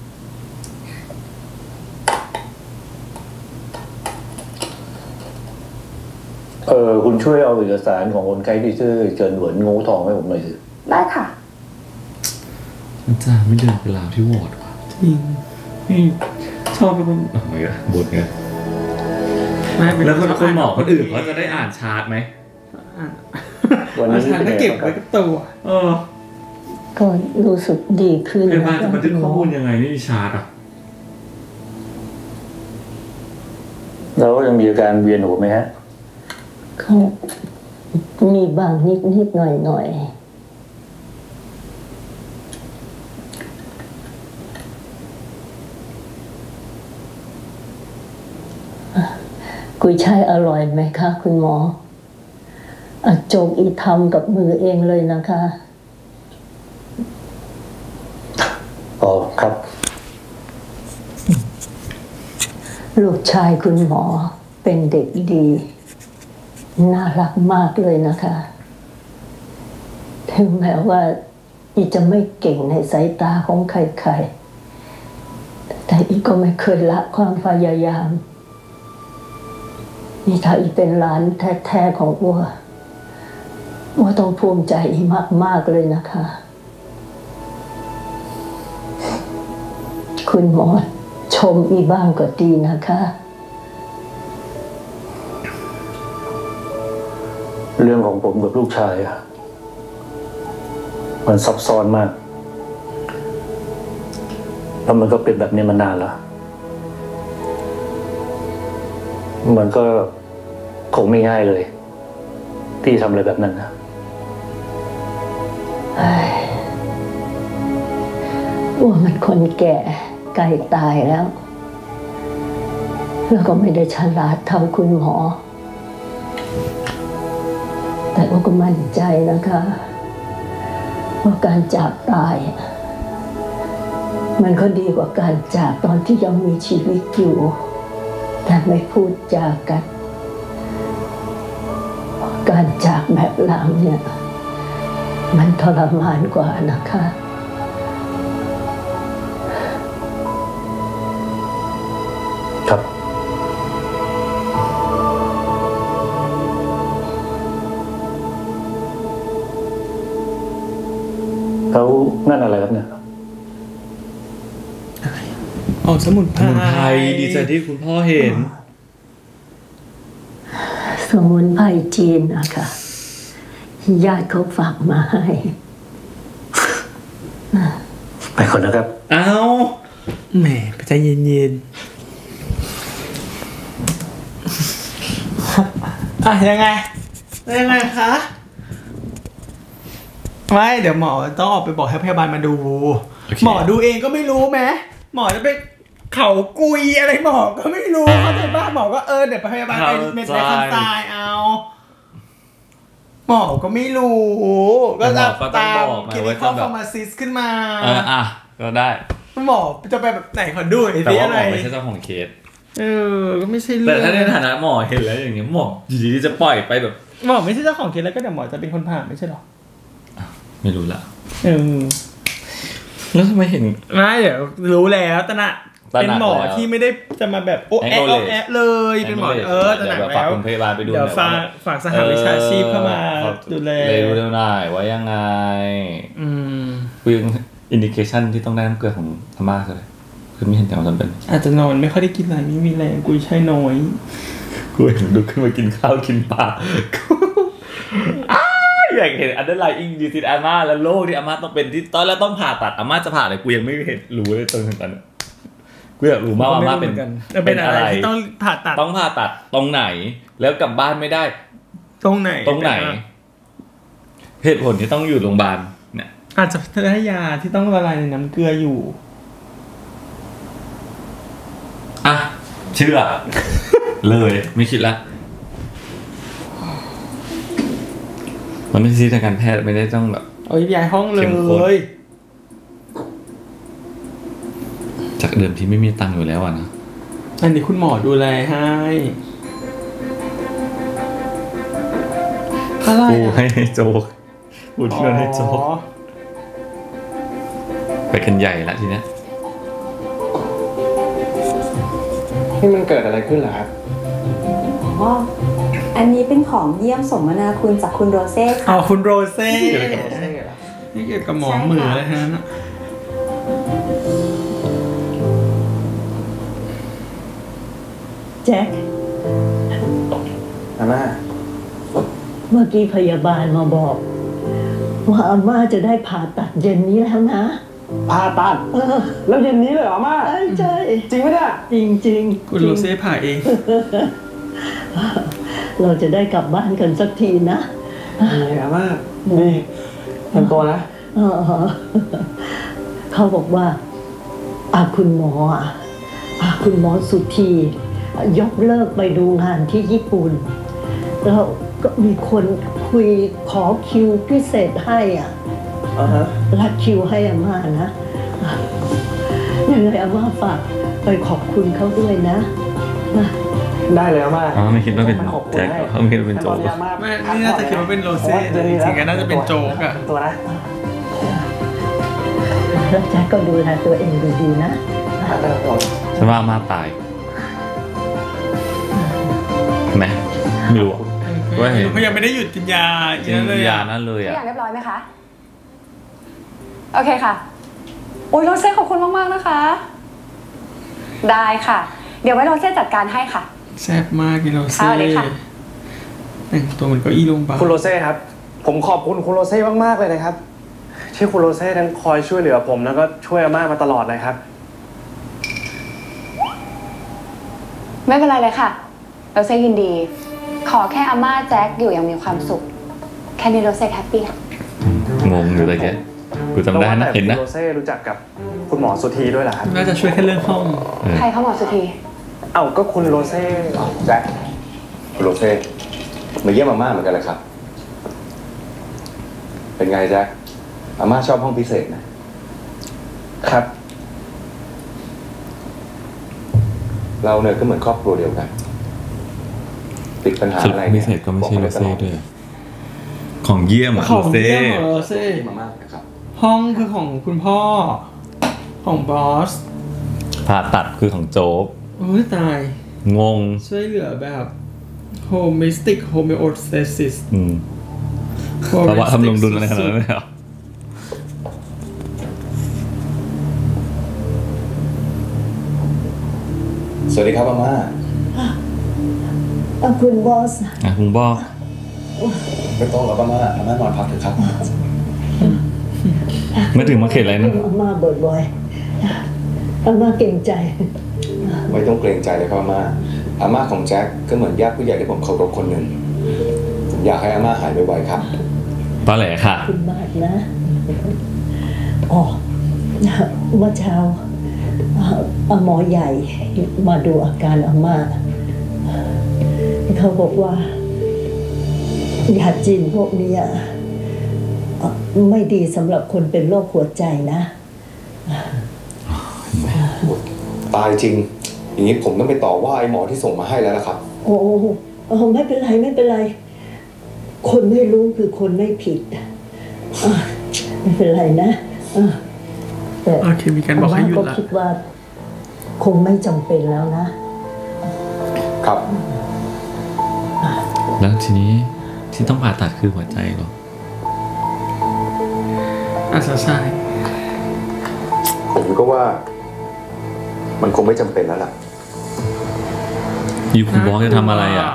คุณช่วยเอาเอกสารของคนไข้ที่ชื่อเจินหวนงูทองให้ผมหน่อยสิได้ค่ะอาจารย์ไม่เดินไปลาวที่วอร์ดว่ะจริงนี่ชอบเป็นคนโอ้ยบทเนี่ยแล้วคนหมอคนอื่นเขาจะได้อ่านชาร์ตไหมวันนี้ชาร์ตเก็บไว้กับตัวก็รู้สึกดีขึ้นเป็นมาจะบันทึกข้อมูลยังไงไม่มีชาร์ตอ่ะแล้วยังมีอาการเวียนหัวไหมฮะก็มีบางนิดหน่อยกุยช่ายอร่อยไหมคะคุณหมอโจกอีทำกับมือเองเลยนะคะอ๋อครับลูกชายคุณหมอเป็นเด็กดีน่ารักมากเลยนะคะถึงแม้ว่าอีจะไม่เก่งในสายตาของใครๆแต่อีก็ไม่เคยละความพยายามนี่ถ้าอีเป็นหลานแท้ๆของอัวต้องภูมิใจอีมากๆเลยนะคะ คุณหมอชมอีบ้างก็ดีนะคะเรื่องของผมกับลูกชายอะมันซับซ้อนมากแล้วมันก็เป็นแบบนี้มานานแล้วมันก็คงไม่ง่ายเลยที่ทำอะไรแบบนั้นนะว่ามันคนแก่ใกล้ตายแล้วก็ไม่ได้ฉลาดเท่าคุณหมอแต่ว่าก็มั่นใจนะคะว่าการจากตายมันก็ดีกว่าการจากตอนที่ยังมีชีวิตอยู่แต่ไม่พูดจากันการจากแบบหลังเนี่ยมันทรมานกว่านะคะครับแล้วนั่นอะไรครับเนี่ยสมุนไพรดีใจที่คุณพ่อเห็นสมุนไพรจีนนะคะญาติเขาฝากมาให้ไปก่อนนะครับเอาแหมใจเย็นๆยังไงคะไม่เดี๋ยวหมอต้องออกไปบอกให้พยาบาลมาดู หมอดูเองก็ไม่รู้ไหมหมอจะไปเขากุยอะไรหมอก็ไม่รู้เขาใจบ้าหมอก็เดี๋ยวพยาบาลไปเม็ดไลคอนไซน์เอาหมอก็ไม่รู้ก็จะตามคิดว่าเขาฟาร์มาซิสขึ้นมาก็ได้หมอจะไปแบบไหนขอดูไอ้ที่อะไรไม่ใช่เจ้าของเคสก็ไม่ใช่เรื่องแต่ถ้าในฐานะหมอเห็นแล้วอย่างเงี้ยหมออยู่ดีๆจะปล่อยไปแบบหมอไม่ใช่เจ้าของเคสแล้วก็เดี๋ยวหมอจะเป็นคนผ่าไม่ใช่หรอไม่รู้ละแล้วทำไมเห็นไม่เดี๋ยวรู้แล้วตนะเป็นหมอที่ไม่ได้จะมาแบบโอ้แอะเลยเป็นหมอตนะแล้วฝากคุณพยาบาลไปดูเดี๋ยวฝากสหวิชาชีพเข้ามาดูแลรู้เรื่องหน่อยว่ายังไงคุยอินดิเคชันที่ต้องได้น้ำเกลือของธรรมะเลยคือไม่เห็นแต่ว่ามันเป็นอาจจะนอนไม่ค่อยได้กินอะไรไม่มีแรงกุยใช่น้อยกุยดูขึ้นมากินข้าวกินปลาอยากเห็นอันเดอร์ไลน์อิงดิซิสอาม่าแล้วโรคที่อาม่าต้องเป็นที่ตอนแรกต้องผ่าตัดอาม่าจะผ่าอะไรกูยังไม่เห็นรู้เลยตอนนั้นกูอยากรู้มากว่าอาม่าเป็นอะไรที่ต้องผ่าตัดต้องผ่าตัดตรงไหนแล้วกลับบ้านไม่ได้ตรงไหนเหตุผลที่ต้องอยู่โรงพยาบาลเนี่ยอาจจะได้ยาที่ต้องละลายในน้ำเกลืออยู่เชื่อเลยไม่คิดละมันไม่ใช่ทางการแพทย์ไม่ได้ต้องแบบย้ายห้องเลยจากเดิมที่ไม่มีตังค์อยู่แล้วนะอันนี้คุณหมอดูแลให้ปูให้โจ๊กปูที่นอนให้โจ๊กไปกันใหญ่ละทีเนี้ยนี่มันเกิดอะไรขึ้นล่ะครับอ๋อ อันนี้เป็นของเยี่ยมสมนาคุณจากคุณโรเซ่ค่ะอ๋อคุณโรเซ่นี่เกี่ยวกับหมอเหมือเลยฮะแจ็คอาม่าเมื่อกี้พยาบาลมาบอก ว่าอาม่าจะได้ผ่าตัดเย็นนี้แล้วนะผ่าตัดแล้วเย็นนี้เลยเหรออาม่าใช่จริงไหมเนี่ยจริงจริงคุณโรเซ่ผ่าเองเราจะได้กลับบ้านกันสักทีนะนี่อาม่าดีเตรียมตัวนะเขาบอกว่าคุณหมอคุณหมอสุธียกเลิกไปดูงานที่ญี่ปุ่นแล้วก็มีคนคุยขอคิวพิเศษให้รัดคิวให้อาม่านะยังไงอาม่าฝากไปขอบคุณเขาด้วยนะได้เลยอาม่าไม่คิดว่าเป็นแจ็คเขาไม่คิดว่าเป็นโจ๊กไม่นี่น่าจะคิดว่าเป็นโรเซ่จริงๆน่าจะเป็นโจ๊กอะตัวนะแล้วแจ็คก็ดูแลตัวเองดีๆนะฉันว่าอาม่าตายไหมไม่รู้ว่าเห็นเขายังไม่ได้หยุดกินยากินยานั่นเลยทุกอ่ะอย่างเรียบร้อยไหมคะ โอเคค่ะ โอ้ยโรเซ่ขอบคุณมากๆนะคะ ได้ค่ะ เดี๋ยวไว้โรเซ่จัดการให้ค่ะแซ่บมากกิโรเซ่เอาเลยค่ะแต่งตัวเหมือนเก้าอี้โรงพยาบาลคุณโรเซ่ครับ ผมขอบคุณคุณโรเซ่มากๆเลยนะครับ ที่คุณโรเซ่นั้นคอยช่วยเหลือผมแล้วก็ช่วยอาม่ามาตลอดเลยครับไม่เป็นไรเลยค่ะ โรเซ่ยินดี ขอแค่อาม่าแจ็คอยู่อย่างมีความสุข แค่นี้โรเซ่แฮปปี้ค่ะงงอยู่เลยแกกูจำได้นะเห็นนะคุณโรเซ่รู้จักกับคุณหมอสุธีด้วยเหรอครับน่าจะช่วยแค่เรื่องห้องใครเข้าหมอสุธีเอ้าก็คุณโรเซ่แจ็คคุณโรเซ่มาเยี่ยมอาม่าเหมือนกันเลยครับ เป็นไงแจ็คอาม่าชอบห้องพิเศษนะครับ เราเนี่ยก็เหมือนครอบครัวเดียวกันติดปัญหาอะไรพิเศษก็ไม่ใช่โรเซ่ด้วยของเยี่ยมอะขโรองเซ่เยี่ยมของโรเซ่มากนะครับห้องคือของคุณพ่อของบอสผ่าตัดคือของโจ๊กโอ้ยตายงงช่วยเหลือแบบ holistic homeostasis เพราะว่าทำลงดุลอะไรขนาดนั้นไม่เหรอสวัสดีครับอาม่าคุณบอสคุณบอกไม่ต้องหรอกอาม่านอนพักเถอะครับไม่ถึงมาเข็ดอะไรนะอาม่าบ่อยๆอาม่าเก่งใจไม่ต้องเกรงใจเลยครับอาม่าของแจ็คก็เหมือนญาติผู้ใหญ่ที่ผมเคารพคนหนึ่งผมอยากให้อาม่าหายไวๆครับตอนแหลค่ะคุณมากนะอ๋อเมื่อเช้าหมอใหญ่มาดูอาการอาม่าเขาบอกว่ายาจีนพวกนี้ไม่ดีสำหรับคนเป็นโรคหัวใจนะตายจริง อย่างนี้ผมต้องไปต่อว่าไอ้หมอที่ส่งมาให้แล้วล่ะครับโอ้ไม่เป็นไรไม่เป็นไร คนไม่รู้คือคนไม่ผิดไม่เป็นไรนะแต่โอเคมีการบอกให้หยุดละก็คิดว่าคงไม่จำเป็นแล้วนะครับแล้วทีนี้ที่ต้องผ่าตัดคือหัวใจเหรออาจจะใช่ผมก็ว่า มันคงไม่จำเป็นแล้วล่ะอยู่คุณบอกจะทำอะไรอ่ะ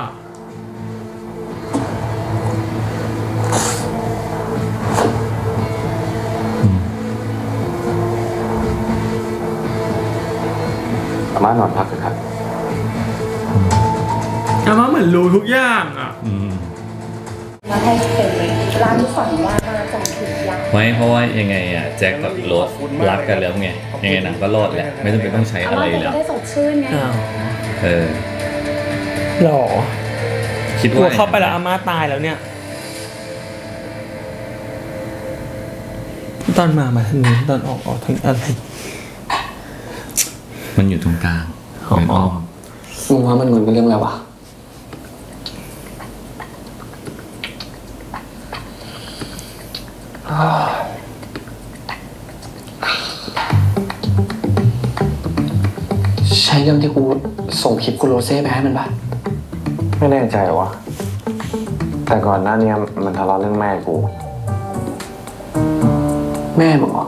อาม่านอนพักเถอะครับอาม่าเหมือนรู้ทุกอย่างอ่ะมาให้เป็นร้านที่ฝันว่าน่าจะถูกยาไม่เพราะว่ายังไงอ่ะแจ็คกับโรสรักกันแล้วไงยังไงหนังก็รอดแหละไม่จำเป็นต้องใช้อาอะไรม่าจะแล้วได้สดชื่นไงหรอคิดกลัวว่าเข้าไปแล้วอาม่าตายแล้วเนี่ย ตอนมาทางนี้ตอนออกทางอะไรมันอยู่ตรงกลางมันอ้อมมึงว่ามันเหมือนเป็นเรื่องอะไรวะใช่เรื่องที่กูส่งคลิปคุณโรเซ่ไปให้มันปะไม่แน่ใจวะแต่ก่อนหน้านี้มันทะเลาะเรื่องแม่กูแม่มึงเหรอ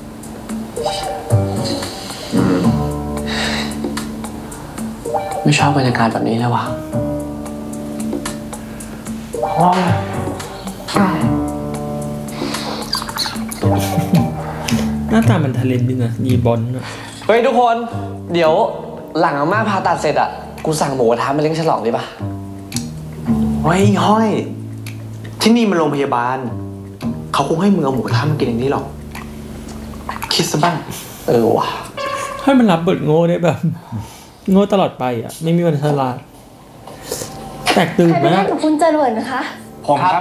ไม่ชอบบรรยากาศแบบนี้เลยว่ะหน้าตามันทะเลนดีนะยีบอลนะเฮ้ยทุกคนเดี๋ยวหลังอาม่าผ่าตัดเสร็จอ่ะกูสั่งหมูกระทะมาเลี้ยงฉลองดีป่ะเฮ้ยห้อย ที่นี่มันโรงพยาบาล เขาคงให้มึงเอาหมูกระทะมากินอย่างนี้หรอก คิดซะบ้างว่ะให้มันรับบทโง่ได้แบบ โง่ตลอดไปอ่ะ ไม่มีวันฉลาดแตกตื่นใครไปมานั่กงกับคุณจรวดนะคะผมครับ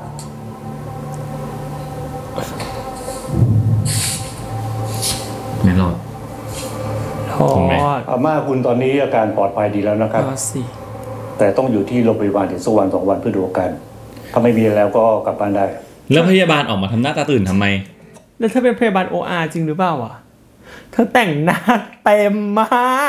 ไม่รอดทอดอาม่าคุณตอนนี้อาการปลอดภัยดีแล้วนะครับสิแต่ต้องอยู่ที่โรงพยาบาลถึงสักวัน2 วันเพื่อดูอาการถ้าไม่มีแล้วก็กลับบ้านได้แล้วพยาบาลออกมาทำหน้าตาตื่นทำไมแล้วเธอเป็นพยาบาล OR จริงหรือเปล่าอ่ะเธอแต่งหน้าเต็มมาก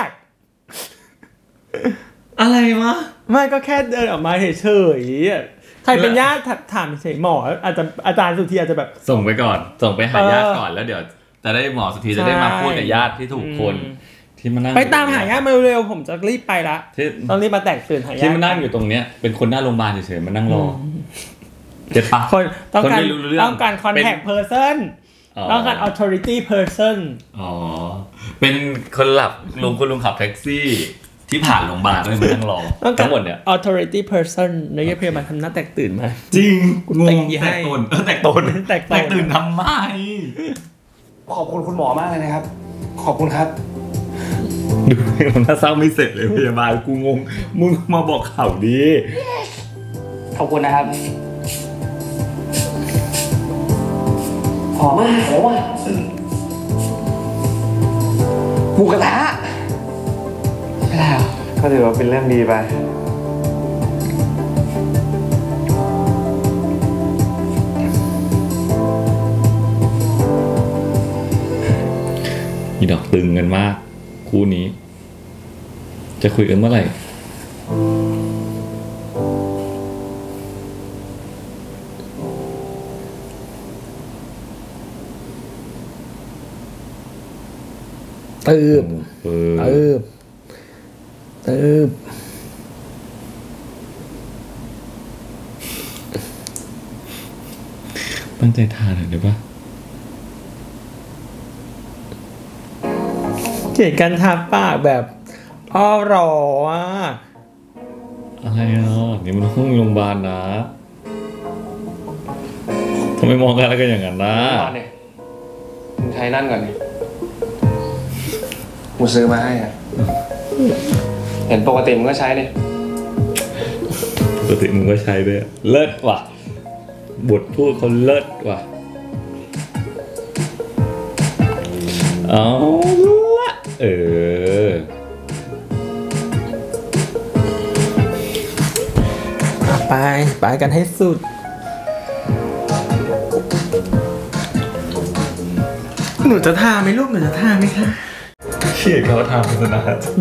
อะไรวะไม่ก็แค่เดินออกมาเฉยๆใครเป็นญาติถามเฉยหมออาจจะอาจารย์สุธีอาจจะแบบส่งไปก่อน ส่งไปหาญาติก่อนแล้วเดี๋ยวจะได้หมอสุธีจะได้มาพูดกับญาติที่ถูกคนที่มานั่งไปตามหาญาติมาเร็วๆผมจะรีบไปละต้องรีบมาแตกตื่นหาญาติที่มานั่งอยู่ตรงเนี้ยเป็นคนหน้าโรงพยาบาลเฉยๆมานั่งรอเจ็บปะคนต้องการไม่รู้เรื่องต้องการ contact person ต้องการ authority person อ๋อเป็นคนหลับคุณลุงขับแท็กซี่ที่ผ่านโรงพยาบาลเลยมานั่งรอต้องการทั้งหมดเนี่ย authority person ในยพยาบาลทำหน้าแตกตื่นมาจริงกูตีให้แตกตื่นทำไมขอบคุณคุณหมอมากเลยนะครับ ขอบคุณครับดูมันน่าเศร้าไม่เสร็จเลยพยาบาลกูงงมึงมาบอกข่าวดีขอบคุณนะครับหอมมากหอมมากหมูกระทะไม่ได้หรอก็ถือว่าเป็นเรื่องดีไปมีดอกตึงกันมากคู่นี้ จะคุยกันเมื่อไหร่ตืบตั้งใจทานหน่อยได้ปะเกลียดการทาปากแบบอ้อหรออ่ะอะไรอ่ะนี่มันห้องโรงพยาบาลนะทำไมมองกันแล้วกันอย่างนั้นนะมึงใช้นั่นก่อนดิกูซื้อมาให้อ่ะ เห็นปกติมึงก็ใช้ดิปกติมึงก็ใช้ด้วยเลิศว่ะบทพูดเขาเลิศว่ะเอาละไปกันให้สุดหนูจะทาไหมลูกหนูจะทาไหมคะเขียนเขาทำโฆษณา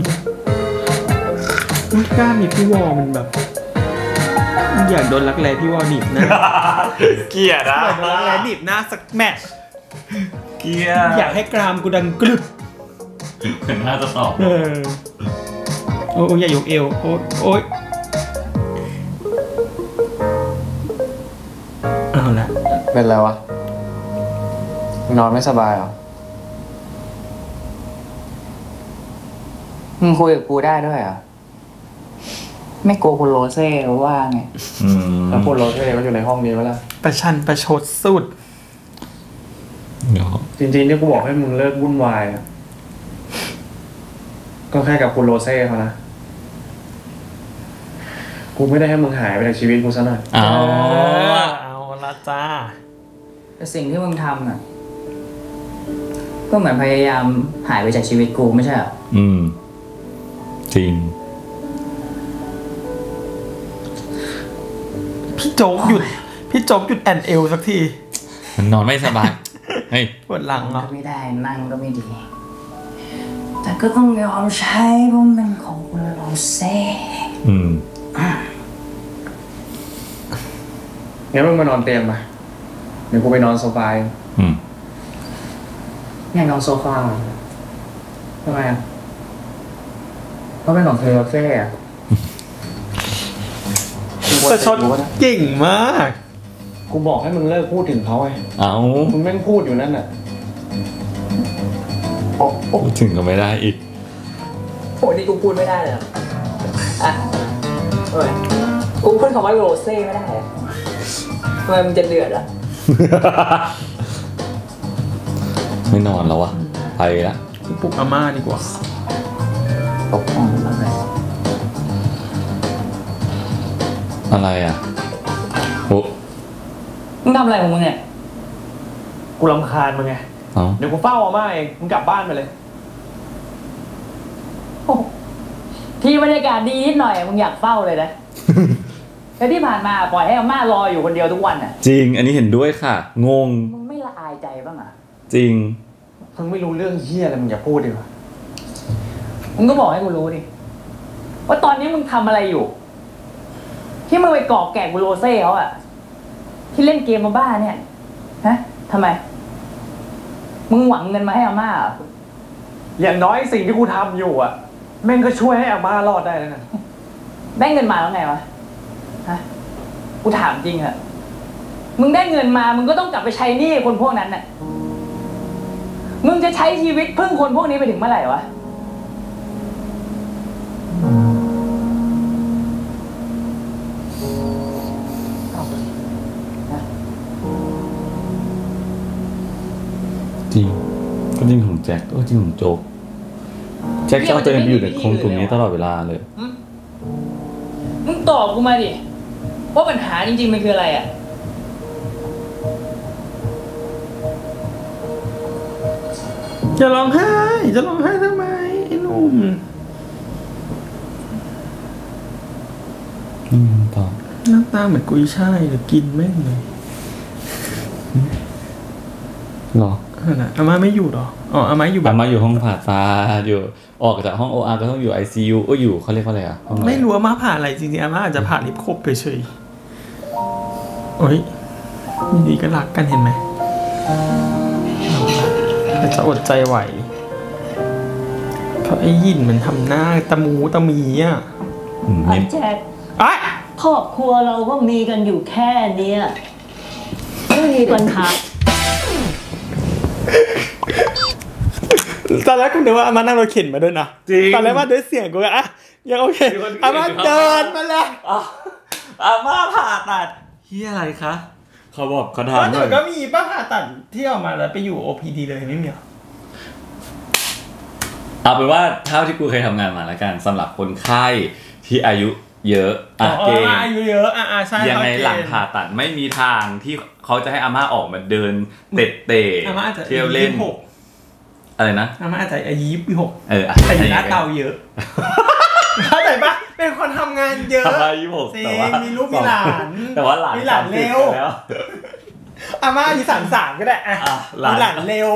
ไม่กล้ามีพี่วอมันแบบอยากโดนรักแร้พี่วอหนีบหน้าเกลียดอ่ะอยากโดนรักแร้หนีบหน้าสักแมทช์เกลียดอยากให้กรามกูดังกรึบเหมือนน่าจะตอบโอ้ยอย่ายกเอวโอ๊ยเอาละเป็นไรวะ นอนไม่สบายเหรอมึงคุยกับกูได้ด้วยเหรอไม่กลัวคุณโรเซ่หรือว่าไงแล้วคุณโรเซ่ก็อยู่ในห้องนี้ไหมล่ะประชันประชดสุดจริงๆที่กูบอกให้มึงเลิกวุ่นวายอะก็แค่กับคุณโรเซ่เขานะ กูไม่ได้ให้มึงหายไปจากชีวิตกูซะหน่อยเอาละจ้าแต่สิ่งที่มึงทำน่ะก็เหมือนพยายามหายไปจากชีวิตกูไม่ใช่เหรอจริงพี่โจ๊กหยุดแอนเอลสักทีมันนอนไม่สบาย เฮ้ยปวดหลังเหรอไม่ได้นั่งก็ไม่ดี แต่ก็ต้องยอมใช้เพราะมันเป็นของคุณโรเซ่งั้นมึงมานอนเตียงมาเดี๋ยวกูไปนอนโซฟาอยากนอนโซฟาทำไมอ่ะเพราะเป็นของเธอเซ่อะแต่ช็อตเก่งมากกูบอกให้มึงเลิกพูดถึงเขาไง มึงแม่งพูดอยู่นั่นน่ะพูดถึงก็ไม่ได้อีกโอ้นี่กูพูดไม่ได้เลยอ่ะเอ้ยกูพูดคำว่าโรเซ่ไม่ได้ทำไมมันจะเดือดอ่ะไม่นอนแล้ววะไปละปลุกอาม่าดีกว่าตกห้องแล้วไงอะไรอ่ะโอ้มึงทำอะไรของมึงเนี่ยกูรำคาญมึงไง เดี๋ยวกูเฝ้าอาม่าเองมึงกลับบ้านไปเลยที่บรรยากาศดีนิดหน่อยมึงอยากเฝ้าเลยนะ แต่ที่ผ่านมาปล่อยให้อาม่ารออยู่คนเดียวทุกวันอ่ะจริง อันนี้เห็นด้วยค่ะ งงมึงไม่ละอายใจบ้างอ่ะจริงมึงไม่รู้เรื่องเฮียอะไรมึงอย่าพูดดีกว่ามึงก็บอกให้กูรู้ดิว่าตอนนี้มึงทำอะไรอยู่ ที่มึงไปกอกแกะกูโรเซ่เขาอ่ะที่เล่นเกมมาบ้าเนี่ยฮะทำไมมึงหวังเงินมาให้อาม่าเหรออย่างน้อยสิ่งที่กูทำอยู่อ่ะแม่งก็ช่วยให้อาม่ารอดได้แล้วนะได้เงินมาแล้วไงวะฮะกูถามจริงเหรอมึงได้เงินมามึงก็ต้องกลับไปใช้หนี้คนพวกนั้นน่ะมึงจะใช้ชีวิตพึ่งคนพวกนี้ไปถึงเมื่อไหร่วะจริง ก็จริงของแจ็คก็จริงของโจ๊ก แจ็คจะเอาตัวเองไปอยู่ในกลุ่มนี้ตลอดเวลาเลยมึงตอบกูมาดิว่าปัญหาจริงๆมันคืออะไรอ่ะจะร้องไห้จะร้องไห้ทำไมไอ้หนุ่มต่อหน้าตาเหมือนกุยช่ายหรือกินแม่งเลยหรออาม่าไม่อยู่หรออ๋ออาม่าอยู่แบบอาม่าอยู่ห้องผ่าตัดอยู่ออกจากห้อง OR ก็ต้องอยู่ ICU ก็อยู่เขาเรียกว่าอะไรอ่ะห้องอะไรไม่รู้อาม่าผ่าอะไรจริงๆอาม่าอาจจะผ่าลิฟต์ครบไปเฉยโอ้ยดีก็รักกันเห็นไหมแต่จะอดใจไหวเพราะไอ้ยินมันทำหน้าตะมูตะมีอ่ะแจ็คครอบครัวเราก็มีกันอยู่แค่เนี้ยไม่มีปัญหาตอนแรกกูนึกว่าอาม่านั่งรถเข็นมาด้วยนะตอนแรกว่าด้วยเสียงกูก็อ่ะยังโอเคอาม่าเดินมาแล้วอาม่าผ่าตัดเฮียอะไรคะเขาบอกเขาถามหน่อยก็มีป้าผ่าตัดที่ออกมาแล้วไปอยู่ OPD เลยไม่มีหรอเอาเป็นว่าเท่าที่กูเคยทำงานมาแล้วกันสำหรับคนไข้ที่อายุเยอะเกณฑ์อายุเยอะใช่ยังไงหลังผ่าตัดไม่มีทางที่เขาจะให้อาม่าออกมาเดินเตะเที่ยวเล่นอะไรนะอาม่าอาจจะอายุ26 แต่อยู่หน้าเตาเยอะเข้าใจปะเป็นคนทำงานเยอะอายุ26แต่ว่ามีลูกมีหลานแต่ว่าหลานมีหลานเร็วอาม่าอายุ33ก็ได้มีหลานเร็ว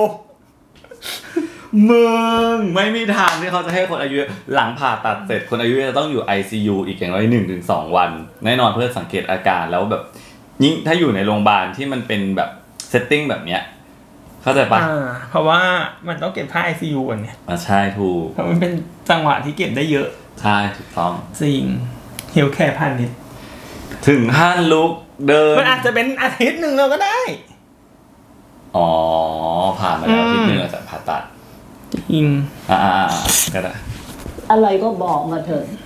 มึงไม่มีทางที่เขาจะให้คนอายุหลังผ่าตัดเสร็จคนอายุจะต้องอยู่ ICU อีกอย่างน้อย 1-2 วันแน่นอนเพื่อสังเกตอาการแล้วแบบยิ่งถ้าอยู่ในโรงพยาบาลที่มันเป็นแบบเซตติ้งแบบเนี้ยเข้าใจปะเพราะว่ามันต้องเก็บค่า ICU ก่อนเนี่ยใช่ถูกเพราะมันเป็นจังหวะที่เก็บได้เยอะใช่ถูกต้องจริงเฮลแคร์พันนิดถึงขั้นลุกเดินมันอาจจะเป็นอาทิตย์หนึ่งเราก็ได้อ๋อผ่านมาแล้วอาทิตย์นึงจากผ่าตัดจริงก็ได้อะไรก็บอกมาเถอะ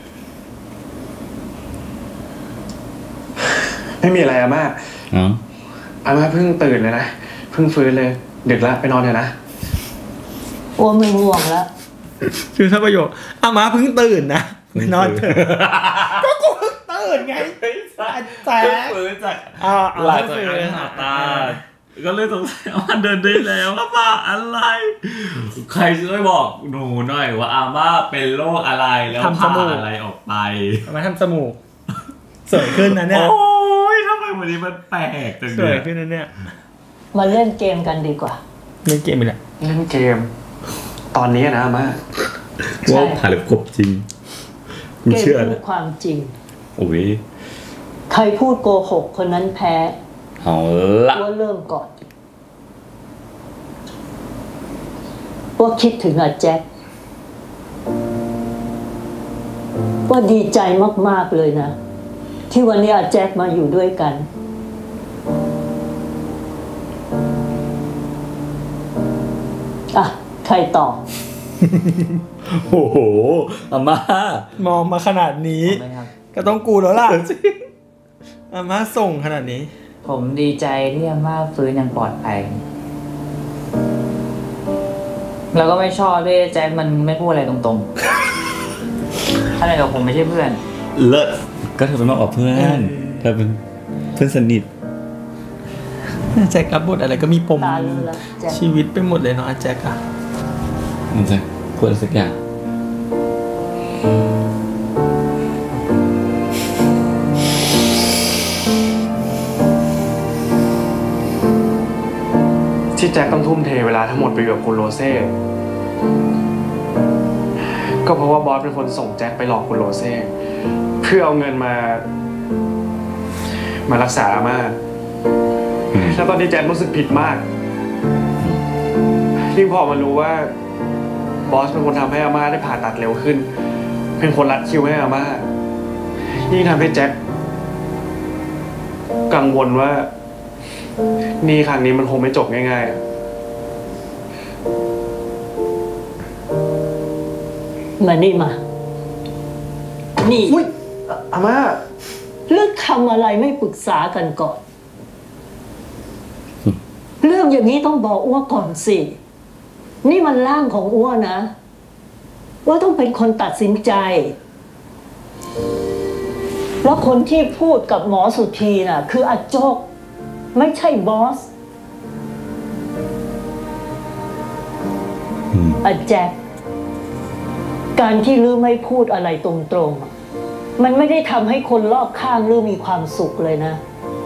ไม่มีอะไรอาม่าอาม่าเพิ่งตื่นเลยนะเพิ่งฟื้นเลยดึกแล้วไปนอนเถอะนะโอ้ไม่ง่วงแล้วคือถ้าประโยคอาม่าเพิ่งตื่นนะไปนอนเถอะก็กูเพิ่งตื่นไงแต่ฟื้นจากหลายจากการผ่าตัดก็เลยสงสัยว่าเดินได้แล้วอาม่าอะไรใครช่วยบอกหนูหน่อยว่าอาม่าเป็นโรคอะไรแล้วผ่าอะไรออกไปอาม่าทำจมูกสวยขึ้นนะเนี่ยโอ้ยทำไมวันนี้มันแปลกจังเลยสวยขึ้นนะเนี่ยมาเล่นเกมกันดีกว่าเล่นเกมไปแหละเล่นเกม ตอนนี้นะอาม่าว่าผ่านหรือกบจริงเกมพูดความจริงโอ้ยใครพูดโกหกคนนั้นแพ้เอาละว่าเริ่มก่อนว่าคิดถึงอาแจ็คว่าดีใจมากๆเลยนะ ที่วันนี้อาแจ็คมาอยู่ด้วยกันอ่ะใครต่อโอ้โหอาม่ามองมาขนาดนี้ ก็ต้องกูแล้วล่ะอาม่าส่งขนาดนี้ผมดีใจที่อาม่าฟื้นอย่างปลอดภัย แล้วก็ไม่ชอบด้วยแจ็คมันไม่พูดอะไรตรงๆอะไรกับผมไม่ใช่เพื่อนเลิศก็เธอเป็นมากกว่าเพื่อนเธอเป็นเพื่อนสนิทแจ็ครับบทอะไรก็มีปมชีวิตไปหมดเลยเนาะแจ็คอะมันจะพูดอะไรสักอย่างที่แจ็คต้องทุ่มเทเวลาทั้งหมดไปอยู่กับคุณโรเซ่ก็เพราะว่าบอสเป็นคนส่งแจ็คไปหลอกคุณโรเซ่เพื่อเอาเงินมารักษาอาม่าแล้วตอนนี้แจ็ครู้สึกผิดมากยิ่งพอมารู้ว่าบอสเป็นคนทำให้อาม่าได้ผ่าตัดเร็วขึ้นเป็นคนรัดคิวให้อาม่ายิ่งทำให้แจ็คกังวลว่านี่ครั้งนี้มันคงไม่จบง่ายๆมานี่มา นี่อาม่าเลือกทำอะไรไม่ปรึกษากันก่อน เรื่องอย่างนี้ต้องบอกอ้วก่อนสิ นี่มันร่างของอ้วนะว่าต้องเป็นคนตัดสินใจ แล้วคนที่พูดกับหมอสุธีน่ะคืออาโจกไม่ใช่บอสอาแจ็คการที่ลือไม่พูดอะไรตรงๆมันไม่ได้ทำให้คนรอบข้างลือมีความสุขเลยนะ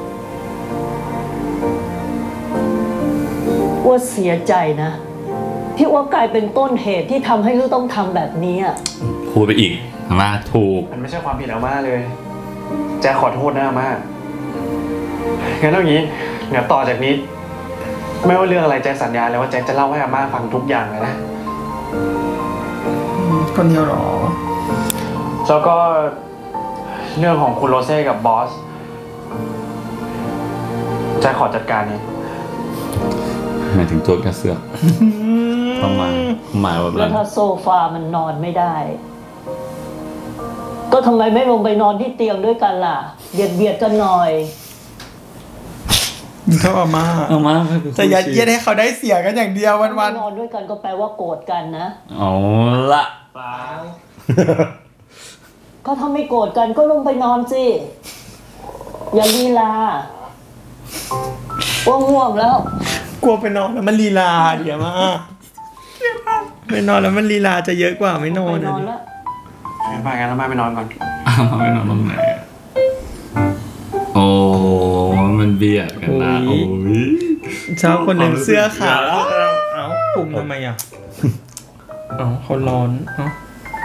ว่าเสียใจนะที่ว่ากลายเป็นต้นเหตุที่ทำให้ลือต้องทำแบบนี้อ่ะพูดไปอีกอาม่าถูกมันไม่ใช่ความผิดอาม่าเลยแจ็คขอโทษนะอาม่างั้นเอางี้เดี๋ยวต่อจากนี้ไม่ว่าเรื่องอะไรแจ็คสัญญาเลยว่าแจ็คจะเล่าให้อาม่าฟังทุกอย่างเลยนะคนเดียวหรอแล้วก็เรื่องของคุณโรเซ่กับบอสแจ็คขอจัดการเองหมายถึงโจ๊กกระเสือกประมาณหมายแบบแล้วถ้าโซฟามันนอนไม่ได้ ก็ทำไมไม่ลงไปนอนที่เตียงด้วยกันล่ะเบียดกันหน่อยเขาอาม่าจะยัดเยียดให้เขาได้เสียกันอย่างเดียววันๆนอนด้วยกันก็แปลว่าโกรธกันนะเอาละก็ถ้าไม่โกรธกันก็ลงไปนอนสิอย่าลีลาง่วงแล้วกลัวไปนอนแล้วมันลีลาเดี๋ยวมาไปนอนแล้วมันลีลาจะเยอะกว่าไม่นอนนะไปกันแล้วมาไปนอนก่อนมาไปนอนตรงไหนโอ้มันเบียดกันนะโอ้ยชอบคนหนึ่งเสื้อขาวเอ้าปุ่มทำไมอ่ะเอ้าเขาร้อนเอ้า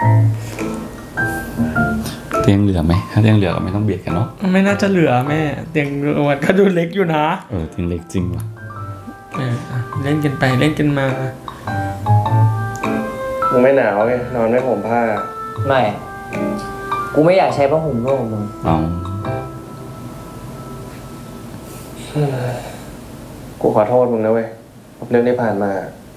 เตียงเหลือไหมถ้าเตียงเหลือก็ไม่ต้องเบียดกันเนาะไม่น่าจะเหลือแม่เตียงวันก็ดูเล็กอยู่นะเตียงเล็กจริงว่ะเล่นกันไปเล่นกันมามึงไม่หนาวไงนอนไม่ห่มผ้าไม่กูไม่อยากใช้ผ้าห่มร่วมกับมึงกูขอโทษมึงนะเว้ยเรื่องที่ผ่านมา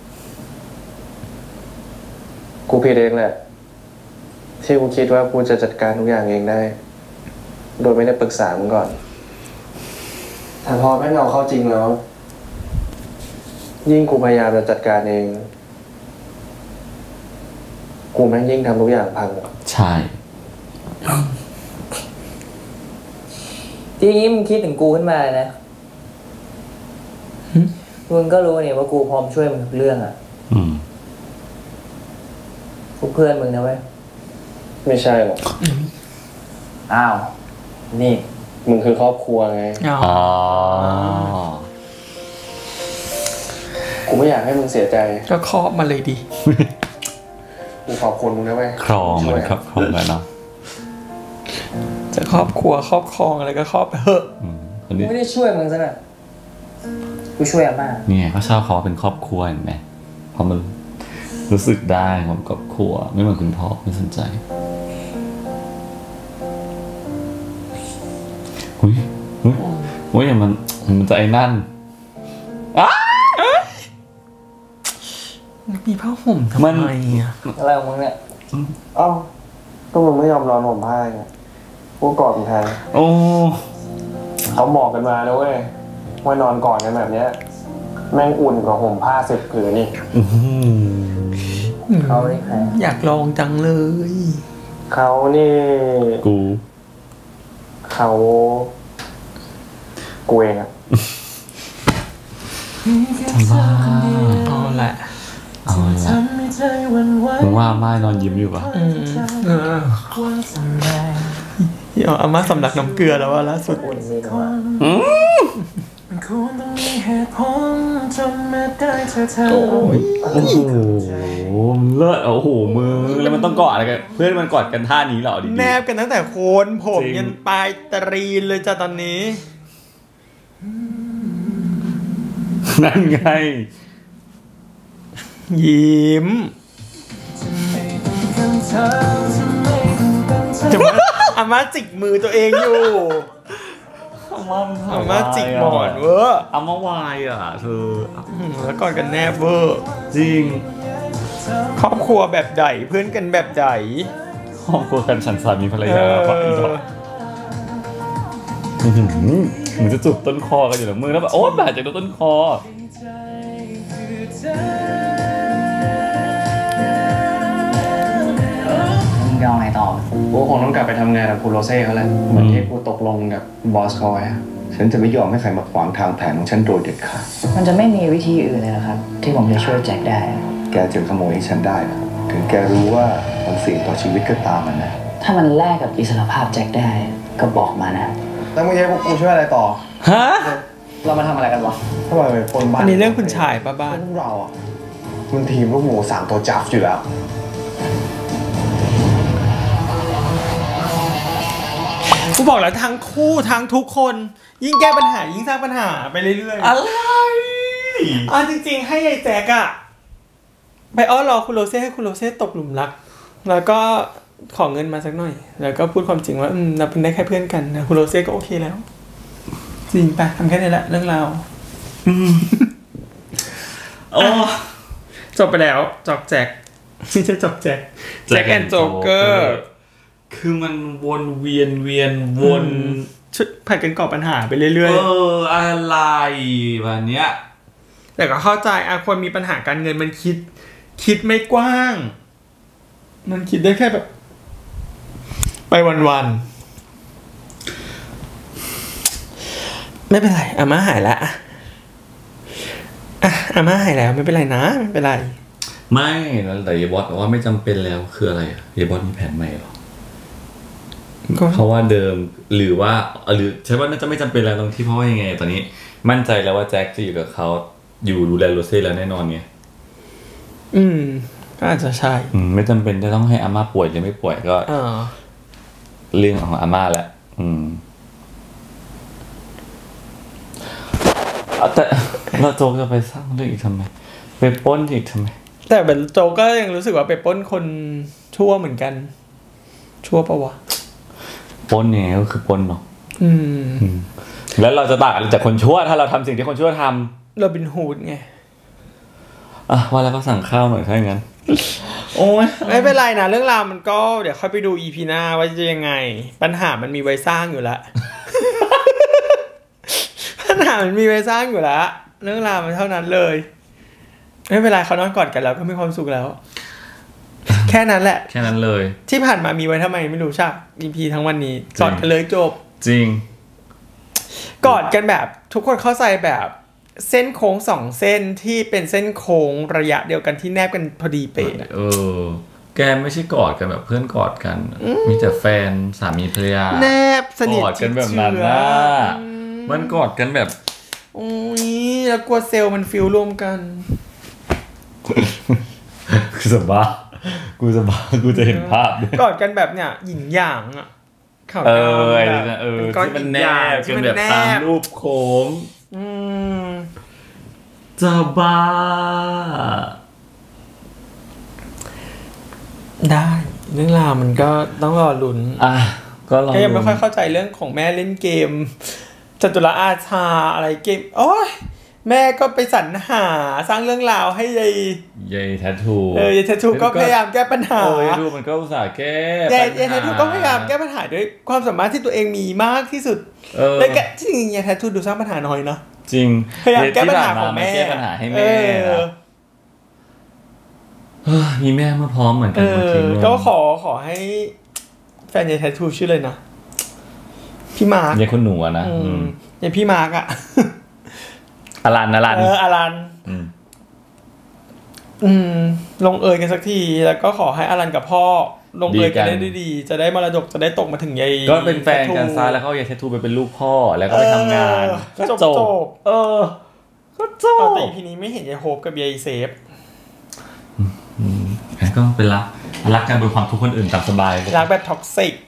กูผิดเองแหละที่กูคิดว่ากูจะจัดการทุกอย่างเองได้โดยไม่ได้ปรึกษามึงก่อนแต่พอแม่งเอาเข้าจริงแล้วยิ่งกูพยายามจะจัดการเองกูแม่งยิ่งทำทุกอย่างพังใช่ทีนี้มึงคิดถึงกูขึ้นมานะมึงก็รู้เนี่ยว่ากูพร้อมช่วยมึงทุกเรื่องอ่ะกูเพื่อนมึงนะเว้ยไม่ใช่หรอกอ้าวนี่มึงคือครอบครัวไงกูไม่อยากให้มึงเสียใจก็ครอบมาเลยดิกูขอบคุณมึงนะเว้ยครองมันครับครองแล้วเนาะจะครอบครัวครอบครองอะไรก็ครอบไปเถอะไม่ได้ช่วยมึงซะหน่อยกูช่วยอาม่าเนี่ยเขาชอบเขาเป็นครอบครัวเห็นไหมเพราะมันรู้สึกได้ของครอบครัวไม่เหมือนคุณพ่อไม่สนใจอุ้ยมันจะไอ้นั่นมีผ้าห่มทำไมอ่ะอะไรของมึงเนี่ยเอ้าก็มึงไม่ยอมนอนห่มผ้าไงกูกอดมึงแทนโอ้เขาบอกกันมานะเว้ยว่านอนกอดกันแบบเนี้ยแม่งอุ่นกว่าห่มผ้า10 ผืนนี่เขานี่ใครอยากลองจังเลยเขานี่กูเองอะทำบ้าเอาแหละมึงว่าม่านอนยิ้มอยู่ปะเดี๋ยวอาม่าสำลักน้ำเกลือแล้วว่าล่าสุดโอ้โหเลิศโอ้โหมือแล้วมันต้องกอดอะไรกันเพื่อนมันกอดกันท่านี้เหรอดิแนบกันตั้งแต่โคนผมยันปลายตรีนเลยจ้ะตอนนี้นั่นไงยิ้มอาม่าจิกมือตัวเองอยู่อาม่าจิกหมอนเวอร์อาม่าวายอ่ะเธอแล้วกอดกันแนบเวอร์จริงครอบครัวแบบใหญ่เพื่อนกันแบบใหญ่ครอบครัวกันฉันสามีภรรยาป่ะอีดอกเหมือนจะจูบต้นคอกันอยู่หลังมือแล้วแบบโอ๊ยบาดจากต้นคอมึงเอาไงต่อกูคงต้องกลับไปทำงานกับคุณโรเซ่เขาแหละเหมือนที่กูตกลงกับบอสเขาไว้ฉันจะไม่ยอมให้ใครมาขวางทางแผนของฉันโดยเด็ดขาดมันจะไม่มีวิธีอื่นเลยนะครับที่ผมจะช่วยแจ็คได้แกจะขโมยให้ฉันได้นะถึงแกรู้ว่ามันเสี่ยงต่อชีวิตก็ตามมันนะถ้ามันแลกกับอิสรภาพแจ็คได้ก็บอกมานะแล้วมึงจะให้พวกกูช่วยอะไรต่อฮะเรามาทำอะไรกันวะทำไมเป็นคนบ้านอันนี้เรื่องคุณชายป้าบ้านเราอ่ะมันทีมลูกหมู3 ตัวจับอยู่แล้วกูบอกแล้วทั้งคู่ทั้งทุกคนยิ่งแก้ปัญหายิ่งสร้างปัญหาไปเรื่อยๆอะไรจริงๆให้ยายแจ๊กอะไปอ้อนรอคุณโรเซ่ให้คุณโรเซ่ตกหลุมรักแล้วก็ขอเงินมาสักหน่อยแล้วก็พูดความจริงว่าเราเป็นได้แค่เพื่อนกันนะคุณโรเซ่ก็โอเคแล้วจริงไปทำแค่นี้แหละเรื่องราวโอ้จบไปแล้วจอกแจ็คไม่ใช่จอกแจ็คแจ็คแอนด์โจ๊กเกอร์คือมันวนเวียนวนผัดกันก่อปัญหาไปเรื่อยๆอะไรแบบเนี้ยแต่ก็เข้าใจคนมีปัญหาการเงินมันคิดไม่กว้างมันคิดได้แค่แบบไปวันๆไม่เป็นไรอาม่าหายแล้วอาม่าหายแล้วไม่เป็นไรนะไม่เป็นไรไม่แต่ยายบอสบอกว่าไม่จำเป็นแล้วคืออะไรยายบอสมีแผนใหม่หรอเพราะว่าเดิมหรือใช่ว่าน่าจะไม่จำเป็นแล้วตรงที่เพราะว่ายังไงตอนนี้มั่นใจแล้วว่าแจ็คจะอยู่กับเขาอยู่ดูแลโรเซ่แล้วแน่นอนไงก็อาจจะใช่ไม่จำเป็นจะต้องให้อาม่าป่วยหรือไม่ป่วยก็เรื่องของอาม่าแหละแต่เราโจ๊กจะไปสร้างเรื่องอีกทำไมไปปล้นอีกทำไมแต่เป็นโจ๊กก็ยังรู้สึกว่าไปปล้นคนชั่วเหมือนกันชั่วปะวะปล้นเนี่ยก็คือปล้นเนาะแล้วเราจะต่างจากคนชั่วถ้าเราทำสิ่งที่คนชั่วทำเราเป็นฮูดไงว่าแล้วก็สั่งข้าวหน่อยถ้าอย่างนั้นโอ้ยไม่เป็นไรนะเรื่องราวมันก็เดี๋ยวค่อยไปดู EP หน้าว่าจะยังไงปัญหามันมีไว้สร้างอยู่แล้วปัญหามันมีไว้สร้างอยู่แล้วเรื่องราวมันเท่านั้นเลยไม่เป็นไรเขานอนกอดกันแล้วก็มีความสุขแล้วแค่นั้นแหละแค่นั้นเลยที่ผ่านมามีไว้ทำไมไม่รู้ชัก EP ทั้งวันนี้กอดกันเลยจบจริงกอดกันแบบทุกคนเข้าใจแบบเส้นโค้ง2เส้นที่เป็นเส้นโค้งระยะเดียวกันที่แนบกันพอดีเป๊ะแกไม่ใช่กอดกันแบบเพื่อนกอดกันมีแต่แฟนสามีภรรยาแนบสนิทกอดกันแบบนั้นนะมันกอดกันแบบโอ้ยแล้วกลัวเซลล์มันฟิลรวมกันกูจะบ้ากูจะเห็นภาพด้วยกอดกันแบบเนี้ยหญิงหยางอ่ะขาวดำแบบเป็นก้อนที่มันหแนญิงหยางบจนแบบตามรูปโค้งจะบ้าได้เรื่องราวมันก็ต้องรอลุ้นก็ยังไม่ค่อยเข้าใจเรื่องของแม่เล่นเกมจตุรอาชาอะไรเกมโอ้ยแม่ก็ไปสรรหาสร้างเรื่องราวให้ยายแททูยายแททูก็พยายามแก้ปัญหายายทูมันก็อุตส่าห์แก้ยายแททูก็พยายามแก้ปัญหาด้วยความสามารถที่ตัวเองมีมากที่สุดแต่จริงยายแททูดูสร้างปัญหาน้อยเนาะจริงพยายามแก้ปัญหาของแม่แก้ปัญหาให้แม่มีแม่เมื่อพร้อมเหมือนกันก็ขอให้แฟนยายแททูชื่อเลยนะพี่มาร์คยายคนหนูนะยายพี่มาร์คอะอลันอลันลงเอยกันสักทีแล้วก็ขอให้อลันกับพ่อลงเอยกันได้ดีจะได้มรดกจะได้ตกมาถึงยายก็เป็นแฟนกันซะแล้วเขายายแททูไปเป็นลูกพ่อแล้วก็ไปทำงานก็จบก็จบแต่ทีนี้ไม่เห็นยายโฮปกับยายเซฟก็เป็นรักกันบนความทุกข์คนอื่นตามสบายรักแบบท็อกซิก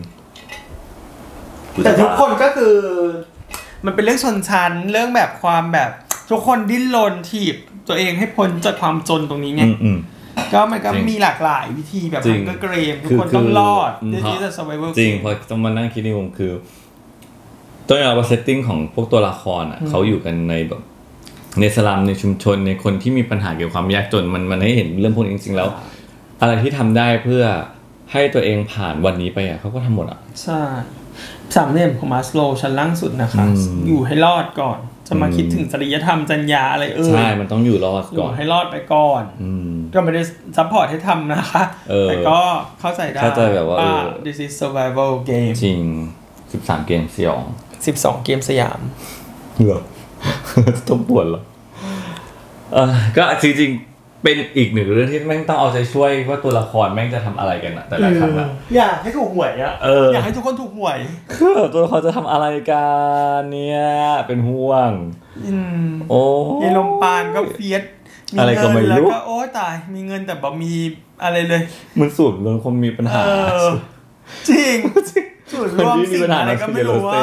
แต่ทุกคนก็คือมันเป็นเรื่องชนชั้นเรื่องแบบความแบบทุกคนดิ้นรนถีบตัวเองให้พ้นจากความจนตรงนี้ไงก็มันก็มีหลากหลายวิธีแบบมันก็เกรมทุกคนต้องรอดที่จะ survival จริงพอต้องมานั่งคิดในมุมคือตัวอย่างว่าเซตติ้งของพวกตัวละครเขาอยู่กันในแบบในสลัมในชุมชนในคนที่มีปัญหาเกี่ยวกับความยากจนมันให้เห็นเรื่องพวกนี้จริงๆแล้วอะไรที่ทำได้เพื่อให้ตัวเองผ่านวันนี้ไปเขาก็ทำหมดใช่สามเหลี่ยมของมาสโลว์ชั้นล่างสุดนะคะอยู่ให้รอดก่อนจะมาคิดถึงจริยธรรมจรรยาอะไรใช่มันต้องอยู่รอดก่อนให้รอดไปก่อนก็ไม่ได้ซัพพอร์ตให้ทำนะคะแต่ก็เข้าใจได้แบบว่า this is survival game จริง13เกมสยอง 12เกมสยามเหรอต้องปวดเหรอก็จริงๆเป็นอีกหนึ่งเรื่องที่แม่งต้องเอาใจช่วยว่าตัวละครแม่งจะทำอะไรกันแต่ละครั้งอยากให้ถูกหวยอยากให้ทุกคนถูกหวยตัวละครจะทำอะไรกันเนี่ยเป็นห่วงโอ้ยายลมปานก็เฟียสมีเงินแล้วก็โอ้ตายมีเงินแต่บ่มีอะไรเลยมันสูตรเรื่องคนมีปัญหาจริงสูตรรวมสิ่งอะไรก็ไม่รู้ว่า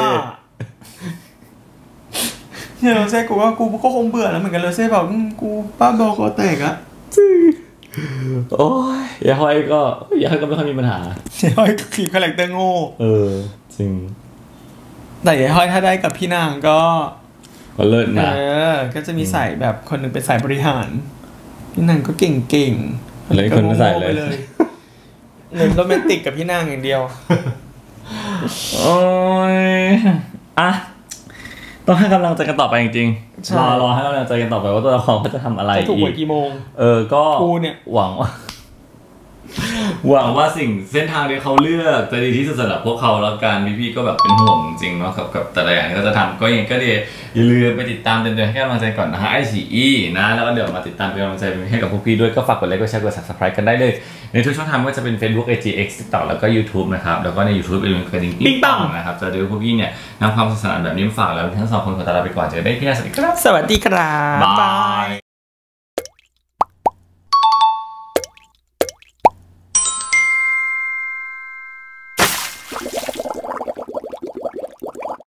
เนี่ยโรเซ่กูก็คงเบื่อแล้วเหมือนกันโรเซ่แบบกูป้าบอคอแตกอะโอ้ยยายห้อยก็ไม่ค่อยมีปัญหายายห้อยขี่คาแรคเตอร์โง่จริงแต่ยายห้อยถ้าได้กับพี่นางก็เลิศนะก็จะมีสายแบบคนหนึ่งเป็นสายบริหารพี่นางก็เก่งเลยคนใส่เลยเน้นโรแมนติกกับพี่นางอย่างเดียวโอ้ยต้องให้กำลังใจกันต่อไปจริงๆรอให้กำลังใจกันต่อไปว่าตัวละครเขาจะทำอะไรจะถูกหวยกี่โมงก็หวังว่าเส้นทางที่เขาเลือกจะดีที่สุดสำหรับพวกเขาแล้วกันพี่ๆก็แบบเป็นห่วงจริงเนาะกับแต่ละอย่างที่เขาจะทำก็ยังก็ดีอย่าลืมไปติดตามเตือนให้กำลังใจก่อนนะฮะICE นะแล้วก็เดี๋ยวมาติดตามเป็นกำลังใจให้กับพวกพี่ด้วยก็ฝากกดไลค์กดแชร์กด Subscribe กันได้เลยในทุกช่องทางก็จะเป็น Facebook IG X TikTok แล้วก็ YouTube นะครับแล้วก็ใน YouTube เป็นกระดิ่งปิ๊งปังนะครับจะดูพวกพี่เนี่ยนำความสนุกสนานแบบนี้มาฝากแล้วทั้งสองคนขอลาไปก่อนเจอได้ที่หน้าสวัสดีครับสวัสดีครับบาย